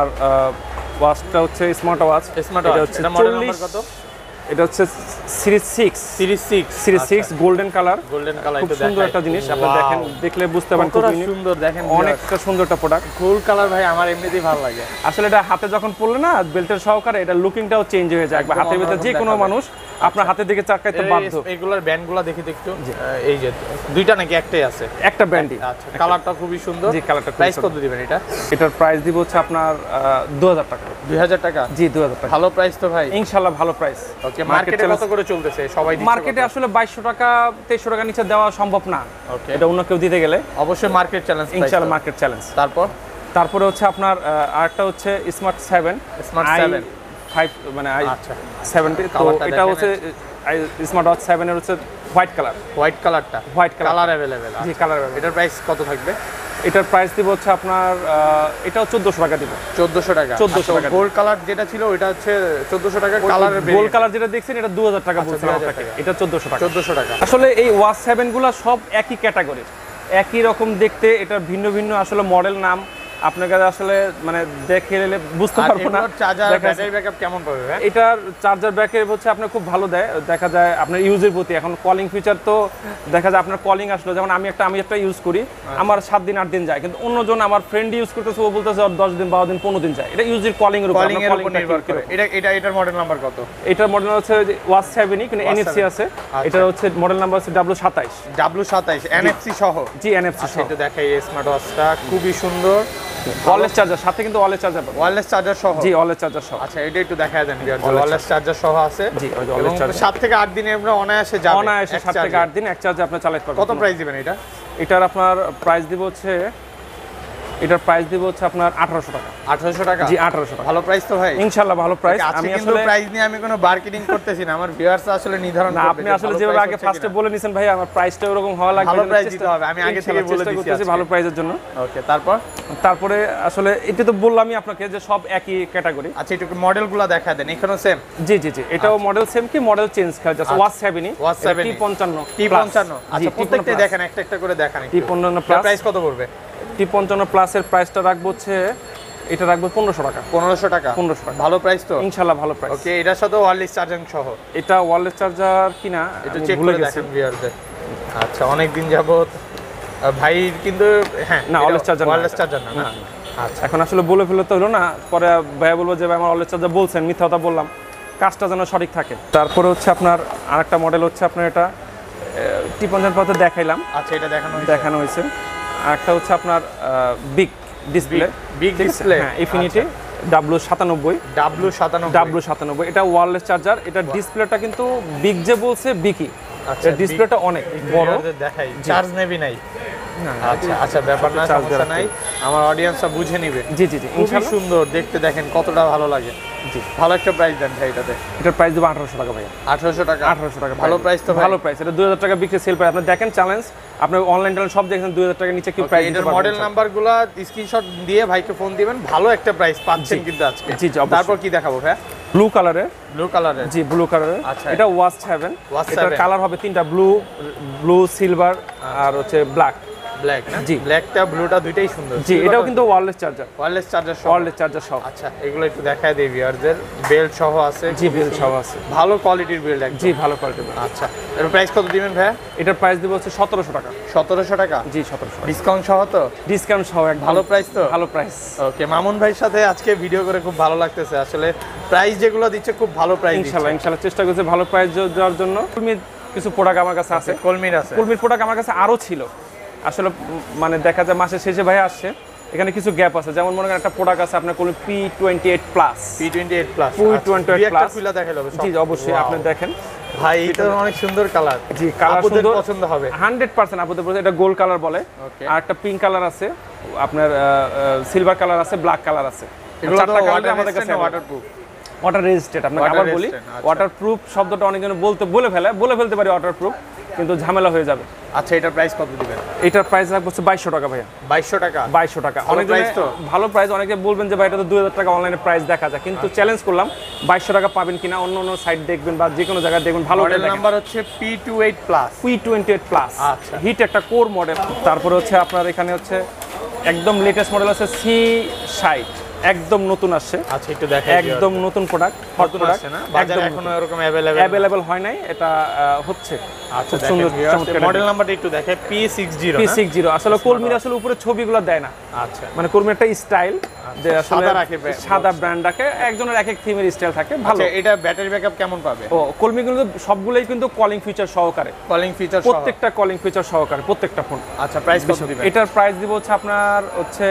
[SPEAKER 1] ওয়াচটা হচ্ছে স্মার্ট ওয়াচ।
[SPEAKER 2] স্মার্ট ওয়াচ,
[SPEAKER 1] হচ্ছে
[SPEAKER 2] এটা মডেল নাম্বার কত?
[SPEAKER 1] এটা হচ্ছে series six.
[SPEAKER 2] Series six?
[SPEAKER 1] Series six golden colour.
[SPEAKER 2] Golden colour,
[SPEAKER 1] খুব সুন্দর একটা জিনিস, আপনি দেখেন, দেখলে বুঝতে পারেন
[SPEAKER 2] কতটা সুন্দর। দেখেন
[SPEAKER 1] অনেকটা সুন্দর একটা প্রোডাক্ট।
[SPEAKER 2] গোল্ড কালার ভাই আমার এমনিতেই ভালো লাগে।
[SPEAKER 1] আসলে এটা হাতে যখন পড়লে না বেল্টের সহকারে, এটা লুকিংটাও চেঞ্জ হয়ে যায়। হাতের ভিতরে যে কোনো মানুষ আপনার হাতের দিকে চাকাইতে বাধ্য।
[SPEAKER 2] এগুলোর ব্যান্ডগুলো দেখি তো একটু। এই যে দুইটা নাকি একটাই আছে? একটা ব্যান্ডই। আচ্ছা কালারটা খুবই সুন্দর।
[SPEAKER 1] জি কালারটা।
[SPEAKER 2] প্রাইস কত দিবেন এটা?
[SPEAKER 1] এটার প্রাইস দিব হচ্ছে আপনার দুই হাজার টাকা।
[SPEAKER 2] দুই হাজার টাকা?
[SPEAKER 1] জি দুই হাজার টাকা।
[SPEAKER 2] ভালো প্রাইস তো ভাই?
[SPEAKER 1] ইনশাআল্লাহ ভালো প্রাইস।
[SPEAKER 2] ওকে, মার্কেটে কত করে চলতেছে সবাই দিচ্ছে?
[SPEAKER 1] মার্কেটে আসলে বাইশশো টাকা তেইশশো টাকা নিচে দেওয়া সম্ভব না।
[SPEAKER 2] ওকে,
[SPEAKER 1] এটা অন্য কেউ দিতে গেলে
[SPEAKER 2] অবশ্যই মার্কেট চ্যালেঞ্জ।
[SPEAKER 1] ইনশাআল্লাহ মার্কেট চ্যালেঞ্জ।
[SPEAKER 2] তারপর
[SPEAKER 1] তারপরে হচ্ছে আপনার আরেকটা হচ্ছে smart seven.
[SPEAKER 2] Smart seven
[SPEAKER 1] five মানে আই
[SPEAKER 2] আচ্ছা
[SPEAKER 1] সেভেন্টি। তো এটা হচ্ছে স্মার্ট ওয়াচ সেভেন এর হচ্ছে হোয়াইট কালার।
[SPEAKER 2] হোয়াইট কালারটা?
[SPEAKER 1] White colour
[SPEAKER 2] available.
[SPEAKER 1] জি কালার।
[SPEAKER 2] এটার প্রাইস কত থাকবে?
[SPEAKER 1] এটার প্রাইস দিব হচ্ছে আপনার এটাও চোদ্দোশো টাকা দিব।
[SPEAKER 2] চোদ্দোশো টাকা?
[SPEAKER 1] চোদ্দোশো টাকা।
[SPEAKER 2] গোল্ড কালার যেটা ছিল ওটা হচ্ছে চোদ্দোশো টাকা। কালারের
[SPEAKER 1] গোল্ড কালার যেটা দেখছেন এটা দুই হাজার টাকা বলছিলাম আপনাকে, এটা চোদ্দোশো টাকা।
[SPEAKER 2] চোদ্দোশো টাকা।
[SPEAKER 1] আসলে এই ওয়াচ সেভেন গুলো সব একই ক্যাটাগরি, একই রকম দেখতে। এটা ভিন্ন ভিন্ন আসলে মডেল নাম, আপনাকে আসলে মানে দেখে নিলে বুঝতে পারবো না।
[SPEAKER 2] চার্জার ব্যাটারি ব্যাকআপ কেমন পাবে ভাই?
[SPEAKER 1] এটার চার্জার ব্যাকআপ হচ্ছে আপনার খুব ভালো দেয়, দেখা যায় আপনার ইউজের প্রতি। এখন কলিং ফিচার তো দেখা যায় আপনার কলিং আসলো, যেমন আমি একটা আমি একটা ইউজ করি, আমার সাত দিন আট দিন যায়, কিন্তু অন্যজন আমার ফ্রেন্ড ইউজ করতেছে, ও বলতেছে দশ দিন বারো দিন পনেরো দিন যায়। এটা ইউজের কলিং এর উপর নির্ভর করে।
[SPEAKER 2] এটা এটা এটার মডেল নাম্বার কত?
[SPEAKER 1] এটার মডেল হচ্ছে ওয়াচ সেভেনই, কিন্তু এনএফসি আছে। এটা হচ্ছে মডেল নাম্বার হচ্ছে ডাব্লিউ সাতাইশ।
[SPEAKER 2] ডাব্লিউ সাতাইশ এনএফসি সহ? জি এনএফসি সহ। এটা দেখাই এই স্মার্ট ওয়াচটা খুবই সুন্দর।
[SPEAKER 1] ওয়্যারলেস চার্জার সাথে, কিন্তু ওয়্যারলেস চার্জার পাবেন।
[SPEAKER 2] ওয়্যারলেস চার্জার সহ? জি
[SPEAKER 1] ওয়্যারলেস চার্জার সহ।
[SPEAKER 2] আচ্ছা এটা একটু দেখায় দেন ভিউয়ার, ওয়্যারলেস চার্জার সহ আছে।
[SPEAKER 1] জি ওই ওয়্যারলেস চার্জার।
[SPEAKER 2] সাত থেকে আট দিনে আমরা অনায়াসে যাবে।
[SPEAKER 1] অনায়াসে সাত থেকে আট দিন এক চার্জে আপনি চালাতে পারবেন।
[SPEAKER 2] কত প্রাইস দিবেন এটা?
[SPEAKER 1] এটার আপনার প্রাইস দিব হচ্ছে, এটার প্রাইস দিব হচ্ছে আপনার আঠারোশো টাকা।
[SPEAKER 2] আঠারোশো টাকা?
[SPEAKER 1] জি আঠারোশো টাকা।
[SPEAKER 2] ভালো প্রাইস তো ভাই?
[SPEAKER 1] ইনশাআল্লাহ ভালো প্রাইস।
[SPEAKER 2] আমি আসলে প্রাইস নিয়ে আমি কোনো মার্কেটিং করতেছি না, আমার ভিউয়ার্স আসলে নির্ধারণ করবে।
[SPEAKER 1] না আপনি আসলে যেভাবে আগে ফার্স্টে বলে নিছেন ভাই, আমার প্রাইসটা এরকম হওয়া লাগবে।
[SPEAKER 2] ভালো প্রাইস দিতে হবে, আমি আগে থেকে বলে দিচ্ছি
[SPEAKER 1] ভালো প্রাইসের জন্য।
[SPEAKER 2] ওকে, তারপর?
[SPEAKER 1] তারপরে আসলে এটা তো বললামই আপনাকে যে সব একই ক্যাটাগরি।
[SPEAKER 2] আচ্ছা একটু মডেলগুলো দেখায় দেন। এখানেও সেম?
[SPEAKER 1] জি জি জি, এটাও মডেল সেম, কি মডেল চেঞ্জ খায় জাস্ট। ওয়াচ সেভেনই,
[SPEAKER 2] ওয়াচ সেভেন
[SPEAKER 1] টি পঞ্চান্ন।
[SPEAKER 2] টি পঞ্চান্ন। আচ্ছা প্রত্যেকটা দেখেন, একটা একটা করে দেখান।
[SPEAKER 1] টি পঞ্চান্ন প্লাস।
[SPEAKER 2] প্রাইস কত পড়বে?
[SPEAKER 1] টি পঞ্চান্ন প্লাসের প্রাইসটা রাখবো হচ্ছে এটা রাখবো পনেরোশো টাকা
[SPEAKER 2] পনেরোশো টাকা
[SPEAKER 1] পনেরোশো টাকা
[SPEAKER 2] ভালো প্রাইস তো
[SPEAKER 1] ইনশাআল্লাহ ভালো প্রাইস
[SPEAKER 2] ওকে এটার সাথে ওয়্যারলেস চার্জিং সহ
[SPEAKER 1] এটা ওয়্যারলেস চার্জার কিনা
[SPEAKER 2] এটা চেক করে দেখেন ভিউয়ারদের আচ্ছা অনেক দিন যাবত ভাই কিন্তু হ্যাঁ
[SPEAKER 1] না ওয়্যারলেস চার্জার
[SPEAKER 2] ওয়্যারলেস চার্জার না
[SPEAKER 1] না আচ্ছা এখন আসলে বলে ফেলে তো হলো না পরে ভাইয়া বলবো যে ভাই আমার ওয়্যারলেস চার্জার বলছেন মিথ্যা কথা বললাম কাজটা যেন সঠিক থাকে তারপরে হচ্ছে আপনার আরেকটা মডেল হচ্ছে আপনার এটা টি পঞ্চান্ন পথে দেখাইলাম
[SPEAKER 2] আচ্ছা এটা দেখানো
[SPEAKER 1] দেখানো হয়েছে আরেকটা হচ্ছে আপনার বিগ ডিসপ্লে
[SPEAKER 2] বিগ ডিসপ্লে
[SPEAKER 1] হ্যাঁ ইনফিনিটি ডাব্লিউ সাতানব্বই
[SPEAKER 2] ডাব্লিউ সাতানব্বই
[SPEAKER 1] ডাব্লিউ সাতানব্বই এটা ওয়্যারলেস চার্জার এটা ডিসপ্লেটা কিন্তু বিগ যে বলছে বিকি
[SPEAKER 2] আচ্ছা
[SPEAKER 1] ডিসপ্লেটা অনেক বড়
[SPEAKER 2] দেখাই চার্জ নেবি নাই আচ্ছা আচ্ছা ব্যাপার না সমস্যা নাই আমার অডিয়েন্সটা বুঝে নিবে
[SPEAKER 1] জি জি জি
[SPEAKER 2] খুবই সুন্দর দেখতে দেখেন কতটা ভালো লাগে জি ভালো একটা প্রাইস দেন ভাই এটাতে
[SPEAKER 1] এটার প্রাইস দেবো আঠারোশো টাকা ভাই
[SPEAKER 2] আঠারোশো টাকা
[SPEAKER 1] আঠারোশো টাকা
[SPEAKER 2] ভালো প্রাইস তো
[SPEAKER 1] ভালো প্রাইস এটা দুই হাজার টাকা বিক্রি সেল প্রাইস আপনি দেখেন চ্যালেঞ্জ আপনি অনলাইন টাইম সব দেখেন দুই হাজার টাকার নিচে কি প্রাইস
[SPEAKER 2] এটার মডেল নাম্বারগুলো স্ক্রিনশট দিয়ে ভাইকে ফোন দিবেন ভালো একটা প্রাইস পাচ্ছেন কিন্তু আজকে
[SPEAKER 1] জি জি
[SPEAKER 2] তারপর কি দেখাবো ভাই
[SPEAKER 1] ব্লু কালারের
[SPEAKER 2] ব্লু কালারের
[SPEAKER 1] জি ব্লু কালারের
[SPEAKER 2] আচ্ছা
[SPEAKER 1] এটা ওয়াচ সেভেন এটার কালার হবে তিনটা ব্লু ব্লু সিলভার আর হচ্ছে ব্ল্যাক
[SPEAKER 2] ব্ল্যাক না
[SPEAKER 1] জি
[SPEAKER 2] ব্ল্যাকটা ব্লুটা দুইটাই সুন্দর
[SPEAKER 1] জি এটাও কিন্তু ওয়্যারলেস চার্জার
[SPEAKER 2] ওয়্যারলেস চার্জার সহ
[SPEAKER 1] ওয়্যারলেস চার্জার সহ
[SPEAKER 2] আচ্ছা এগুলো একটু দেখায় দেই ভিউয়ারদের বেল্ট সহ আছে
[SPEAKER 1] জি বেল্ট সহ আছে
[SPEAKER 2] ভালো কোয়ালিটির বেল্ট একদম
[SPEAKER 1] জি ভালো কোয়ালিটির
[SPEAKER 2] আচ্ছা এর প্রাইস কত দিবেন ভাই
[SPEAKER 1] এটার প্রাইস দেব হচ্ছে সতেরোশো টাকা
[SPEAKER 2] সতেরোশো টাকা
[SPEAKER 1] জি সতেরোশো
[SPEAKER 2] ডিসকাউন্ট সহ তো
[SPEAKER 1] ডিসকাউন্ট সহ এক
[SPEAKER 2] ভালো প্রাইস তো
[SPEAKER 1] ভালো প্রাইস
[SPEAKER 2] ওকে মামুন ভাইয়ের সাথে আজকে ভিডিও করে খুব ভালো লাগতেছে আসলে প্রাইস যেগুলো দিচ্ছে খুব ভালো প্রাইস
[SPEAKER 1] ইনশাআল্লাহ ইনশাআল্লাহ চেষ্টা করছি ভালো প্রাইস দেওয়ার জন্য কলমির কিছু প্রোডাক্ট আমার কাছে আছে
[SPEAKER 2] কলমির আছে
[SPEAKER 1] কলমির প্রোডাক্ট আমার কাছে আরো ছিল আসলে মানে দেখা যায় মাসের শেষে ভাই আসছে এখানে কিছু গ্যাপ আছে যেমন মনে করেন একটা প্রোডাক্ট আছে আপনার কোন P twenty eight plus
[SPEAKER 2] P twenty eight plus
[SPEAKER 1] P twenty eight plus
[SPEAKER 2] খুলে দেখাইলো
[SPEAKER 1] জি অবশ্যই আপনি দেখেন
[SPEAKER 2] ভাই এটা অনেক সুন্দর কালার
[SPEAKER 1] জি কালার সুন্দর
[SPEAKER 2] পছন্দ হবে
[SPEAKER 1] হান্ড্রেড পার্সেন্ট আপনাদের পছন্দ এটা গোল্ড কালার বলে আর একটা পিঙ্ক কালার আছে আপনার সিলভার কালার আছে ব্ল্যাক কালার আছে
[SPEAKER 2] এগুলো
[SPEAKER 1] চারটা কালার আমাদের কাছে
[SPEAKER 2] ওয়াটারপ্রুফ
[SPEAKER 1] ওয়াটার রেজিস্ট্যান্ট আপনাকে আবার বলি ওয়াটারপ্রুফ শব্দটা অনেকজন বলতে বলে ফেলে বলে ফেলতে পারি ওয়াটারপ্রুফ কিন্তু ঝামেলা হয়ে যাবে
[SPEAKER 2] আচ্ছা এটার প্রাইস কত দিবেন
[SPEAKER 1] এটার প্রাইস রাখবো হচ্ছে বাইশশো টাকা ভাইয়া
[SPEAKER 2] বাইশশো টাকা
[SPEAKER 1] বাইশশো টাকা অনেক প্রাইস তো ভালো প্রাইস অনেকে বলবেন যে ভাই এটা তো দুই হাজার টাকা অনলাইনে প্রাইস দেখা যায় কিন্তু চ্যালেঞ্জ করলাম বাইশশো টাকা পাবেন কিনা অন্য অন্য সাইট দেখবেন বা যে কোনো জায়গায় দেখবেন ভালো
[SPEAKER 2] মডেল নাম্বার হচ্ছে P twenty eight plus
[SPEAKER 1] P twenty eight plus
[SPEAKER 2] আচ্ছা
[SPEAKER 1] হিট একটা কোর মডেল তারপরে হচ্ছে আপনার এখানে হচ্ছে একদম লেটেস্ট মডেল আছে সি ষাট একদম নতুন আসছে
[SPEAKER 2] আচ্ছা একটু দেখাই
[SPEAKER 1] একদম নতুন প্রোডাক্ট হট প্রোডাক্ট
[SPEAKER 2] না বাজারে এখনো এরকম अवेलेबल
[SPEAKER 1] अवेलेबल হয় নাই এটা হচ্ছে
[SPEAKER 2] আচ্ছা সুন্দর মডেল নাম্বারটা একটু দেখাই পি সিক্সটি
[SPEAKER 1] পি সিক্সটি আসলে কলমির আসলে উপরে ছবিগুলো দেয় না
[SPEAKER 2] আচ্ছা
[SPEAKER 1] মানে কলমির একটা স্টাইল যে আসলে
[SPEAKER 2] সাদা রাখে
[SPEAKER 1] সাদা ব্র্যান্ড রাখে একজনের এক এক থিমের স্টাইল থাকে ভালো
[SPEAKER 2] আচ্ছা এটা ব্যাটারি ব্যাকআপ কেমন পাবে
[SPEAKER 1] ও কলমিগুলো সবগুলাই কিন্তু কলিং ফিচার সহকারে
[SPEAKER 2] কলিং ফিচার সহ
[SPEAKER 1] প্রত্যেকটা কলিং ফিচার সহকারে প্রত্যেকটা ফোন
[SPEAKER 2] আচ্ছা প্রাইস কত দিবেন
[SPEAKER 1] এটার প্রাইস দিব হচ্ছে আপনার হচ্ছে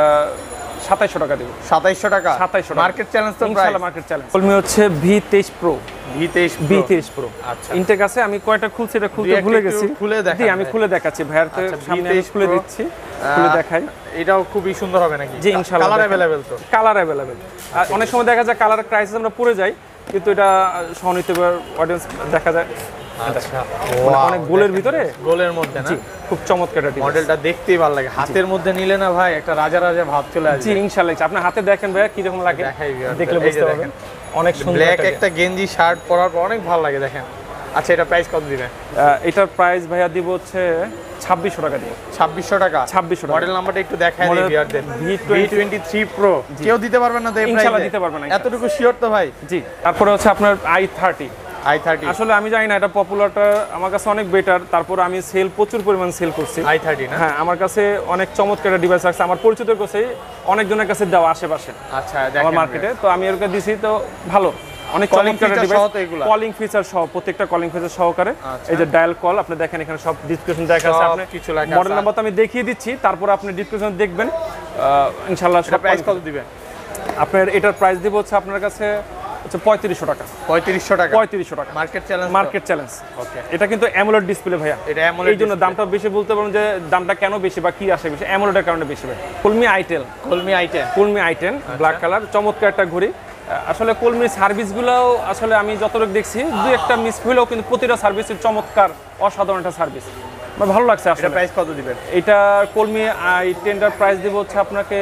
[SPEAKER 1] সাতাইশশো টাকা দিব
[SPEAKER 2] সাতাইশশো টাকা
[SPEAKER 1] সাতাইশশো টাকা
[SPEAKER 2] মার্কেট চ্যালেঞ্জ তো
[SPEAKER 1] ইনশাআল্লাহ মার্কেট চ্যালেঞ্জ কলমি হচ্ছে ভি তেইশ প্রো
[SPEAKER 2] ভি তেইশ
[SPEAKER 1] ভি তেইশ প্রো
[SPEAKER 2] আচ্ছা
[SPEAKER 1] ইনটেক আছে আমি কয়টা খুলছি এটা খুলতে ভুলে গেছি
[SPEAKER 2] খুলে দেখাই
[SPEAKER 1] জি আমি খুলে দেখাচ্ছি ভাইয়ার সামনে আমি খুলে দিচ্ছি খুলে দেখাই
[SPEAKER 2] এটাও খুবই সুন্দর হবে নাকি
[SPEAKER 1] জি ইনশাআল্লাহ
[SPEAKER 2] কালার अवेलेबल তো
[SPEAKER 1] কালার अवेलेबल আর অনেক সময় দেখা যায় কালার ক্রাইসিস আমরা পড়ে যাই কিন্তু এটা সহনীয় অডিয়েন্স দেখা যায়
[SPEAKER 2] আচ্ছা
[SPEAKER 1] অনেক গোলের ভিতরে
[SPEAKER 2] গোলের মধ্যে না
[SPEAKER 1] খুব চমৎকার একটা
[SPEAKER 2] মডেলটা দেখতেই ভালো লাগে হাতের মধ্যে নিলে না ভাই একটা রাজা রাজা ভাব চলে আসে
[SPEAKER 1] জি ইনশাআল্লাহ আপনি হাতে দেখেন ভাই কি রকম লাগে দেখলে বুঝতে পারবেন অনেক সুন্দর
[SPEAKER 2] ব্ল্যাক একটা গেঞ্জি শার্ট পরার পর অনেক ভালো লাগে দেখেন আচ্ছা এটা প্রাইস কত দিবেন
[SPEAKER 1] এটার প্রাইস ভাইয়া দিব হচ্ছে ছাব্বিশশো টাকা দিয়ে
[SPEAKER 2] ছাব্বিশশো টাকা
[SPEAKER 1] ছাব্বিশশো টাকা
[SPEAKER 2] মডেল নাম্বারটা একটু দেখাই দিই ভিউয়ারদের
[SPEAKER 1] ভি
[SPEAKER 2] টোয়েন্টি থ্রি প্রো কেউ দিতে পারবে না তো এই প্রাইসে
[SPEAKER 1] ইনশাআল্লাহ দিতে পারবে না
[SPEAKER 2] এতটুকু শিওর তো ভাই
[SPEAKER 1] জি তারপরে হচ্ছে আপনার আই থার্টি
[SPEAKER 2] আই থার্টি
[SPEAKER 1] আসলে আমি জানি না এটা পপুলারটা আমার কাছে অনেক বেটার তারপর আমি সেল প্রচুর পরিমাণ সেল করছি
[SPEAKER 2] আই থার্টি না
[SPEAKER 1] হ্যাঁ আমার কাছে অনেক চমৎকার একটা ডিভাইস আছে আমার পরিচিতের কাছে অনেকজনের কাছে দেওয়া আশেপাশে
[SPEAKER 2] আচ্ছা
[SPEAKER 1] আমার মার্কেটে তো আমি এর কাছে দিছি তো ভালো অনেক চমৎকার একটা ডিভাইস কলিং ফিচার সহ প্রত্যেকটা কলিং ফিচার সহকারে এই যে ডায়াল কল আপনি দেখেন এখানে সব ডিসক্রিপশন দেখা আছে আপনি
[SPEAKER 2] কিছু লেখা
[SPEAKER 1] মডেল নাম্বার তো আমি দেখিয়ে দিচ্ছি তারপর আপনি ডিসক্রিপশন দেখবেন ইনশাআল্লাহ
[SPEAKER 2] সব প্রাইস কত দিবেন
[SPEAKER 1] আপনার এটার প্রাইস দিব হচ্ছে আপনার কাছে হচ্ছে পঁয়ত্রিশশো টাকা
[SPEAKER 2] পঁয়ত্রিশশো টাকা
[SPEAKER 1] পঁয়ত্রিশশো টাকা
[SPEAKER 2] market challenge
[SPEAKER 1] market challenge
[SPEAKER 2] okay
[SPEAKER 1] এটা কিন্তু অ্যামোলেড ডিসপ্লে ভাইয়া
[SPEAKER 2] এটা অ্যামোলেড
[SPEAKER 1] এই জন্য দামটা বেশি বলতে পারেন যে দামটা কেন বেশি বা কি আসে বেশি অ্যামোলেডের কারণে বেশি ভাই কলমি আইটেল
[SPEAKER 2] কলমি আইটেল
[SPEAKER 1] কলমি আইটেল ব্ল্যাক কালার চমৎকার একটা ঘড়ি আসলে কলমির সার্ভিসগুলোও আসলে আমি যতটুকু দেখছি দুই একটা মিস হলেও কিন্তু প্রতিটা সার্ভিসের চমৎকার অসাধারণ একটা সার্ভিস আমার ভালো লাগছে আসলে
[SPEAKER 2] প্রাইস কত দিবেন
[SPEAKER 1] এটা কলমি আই টেনটার প্রাইস দিব হচ্ছে আপনাকে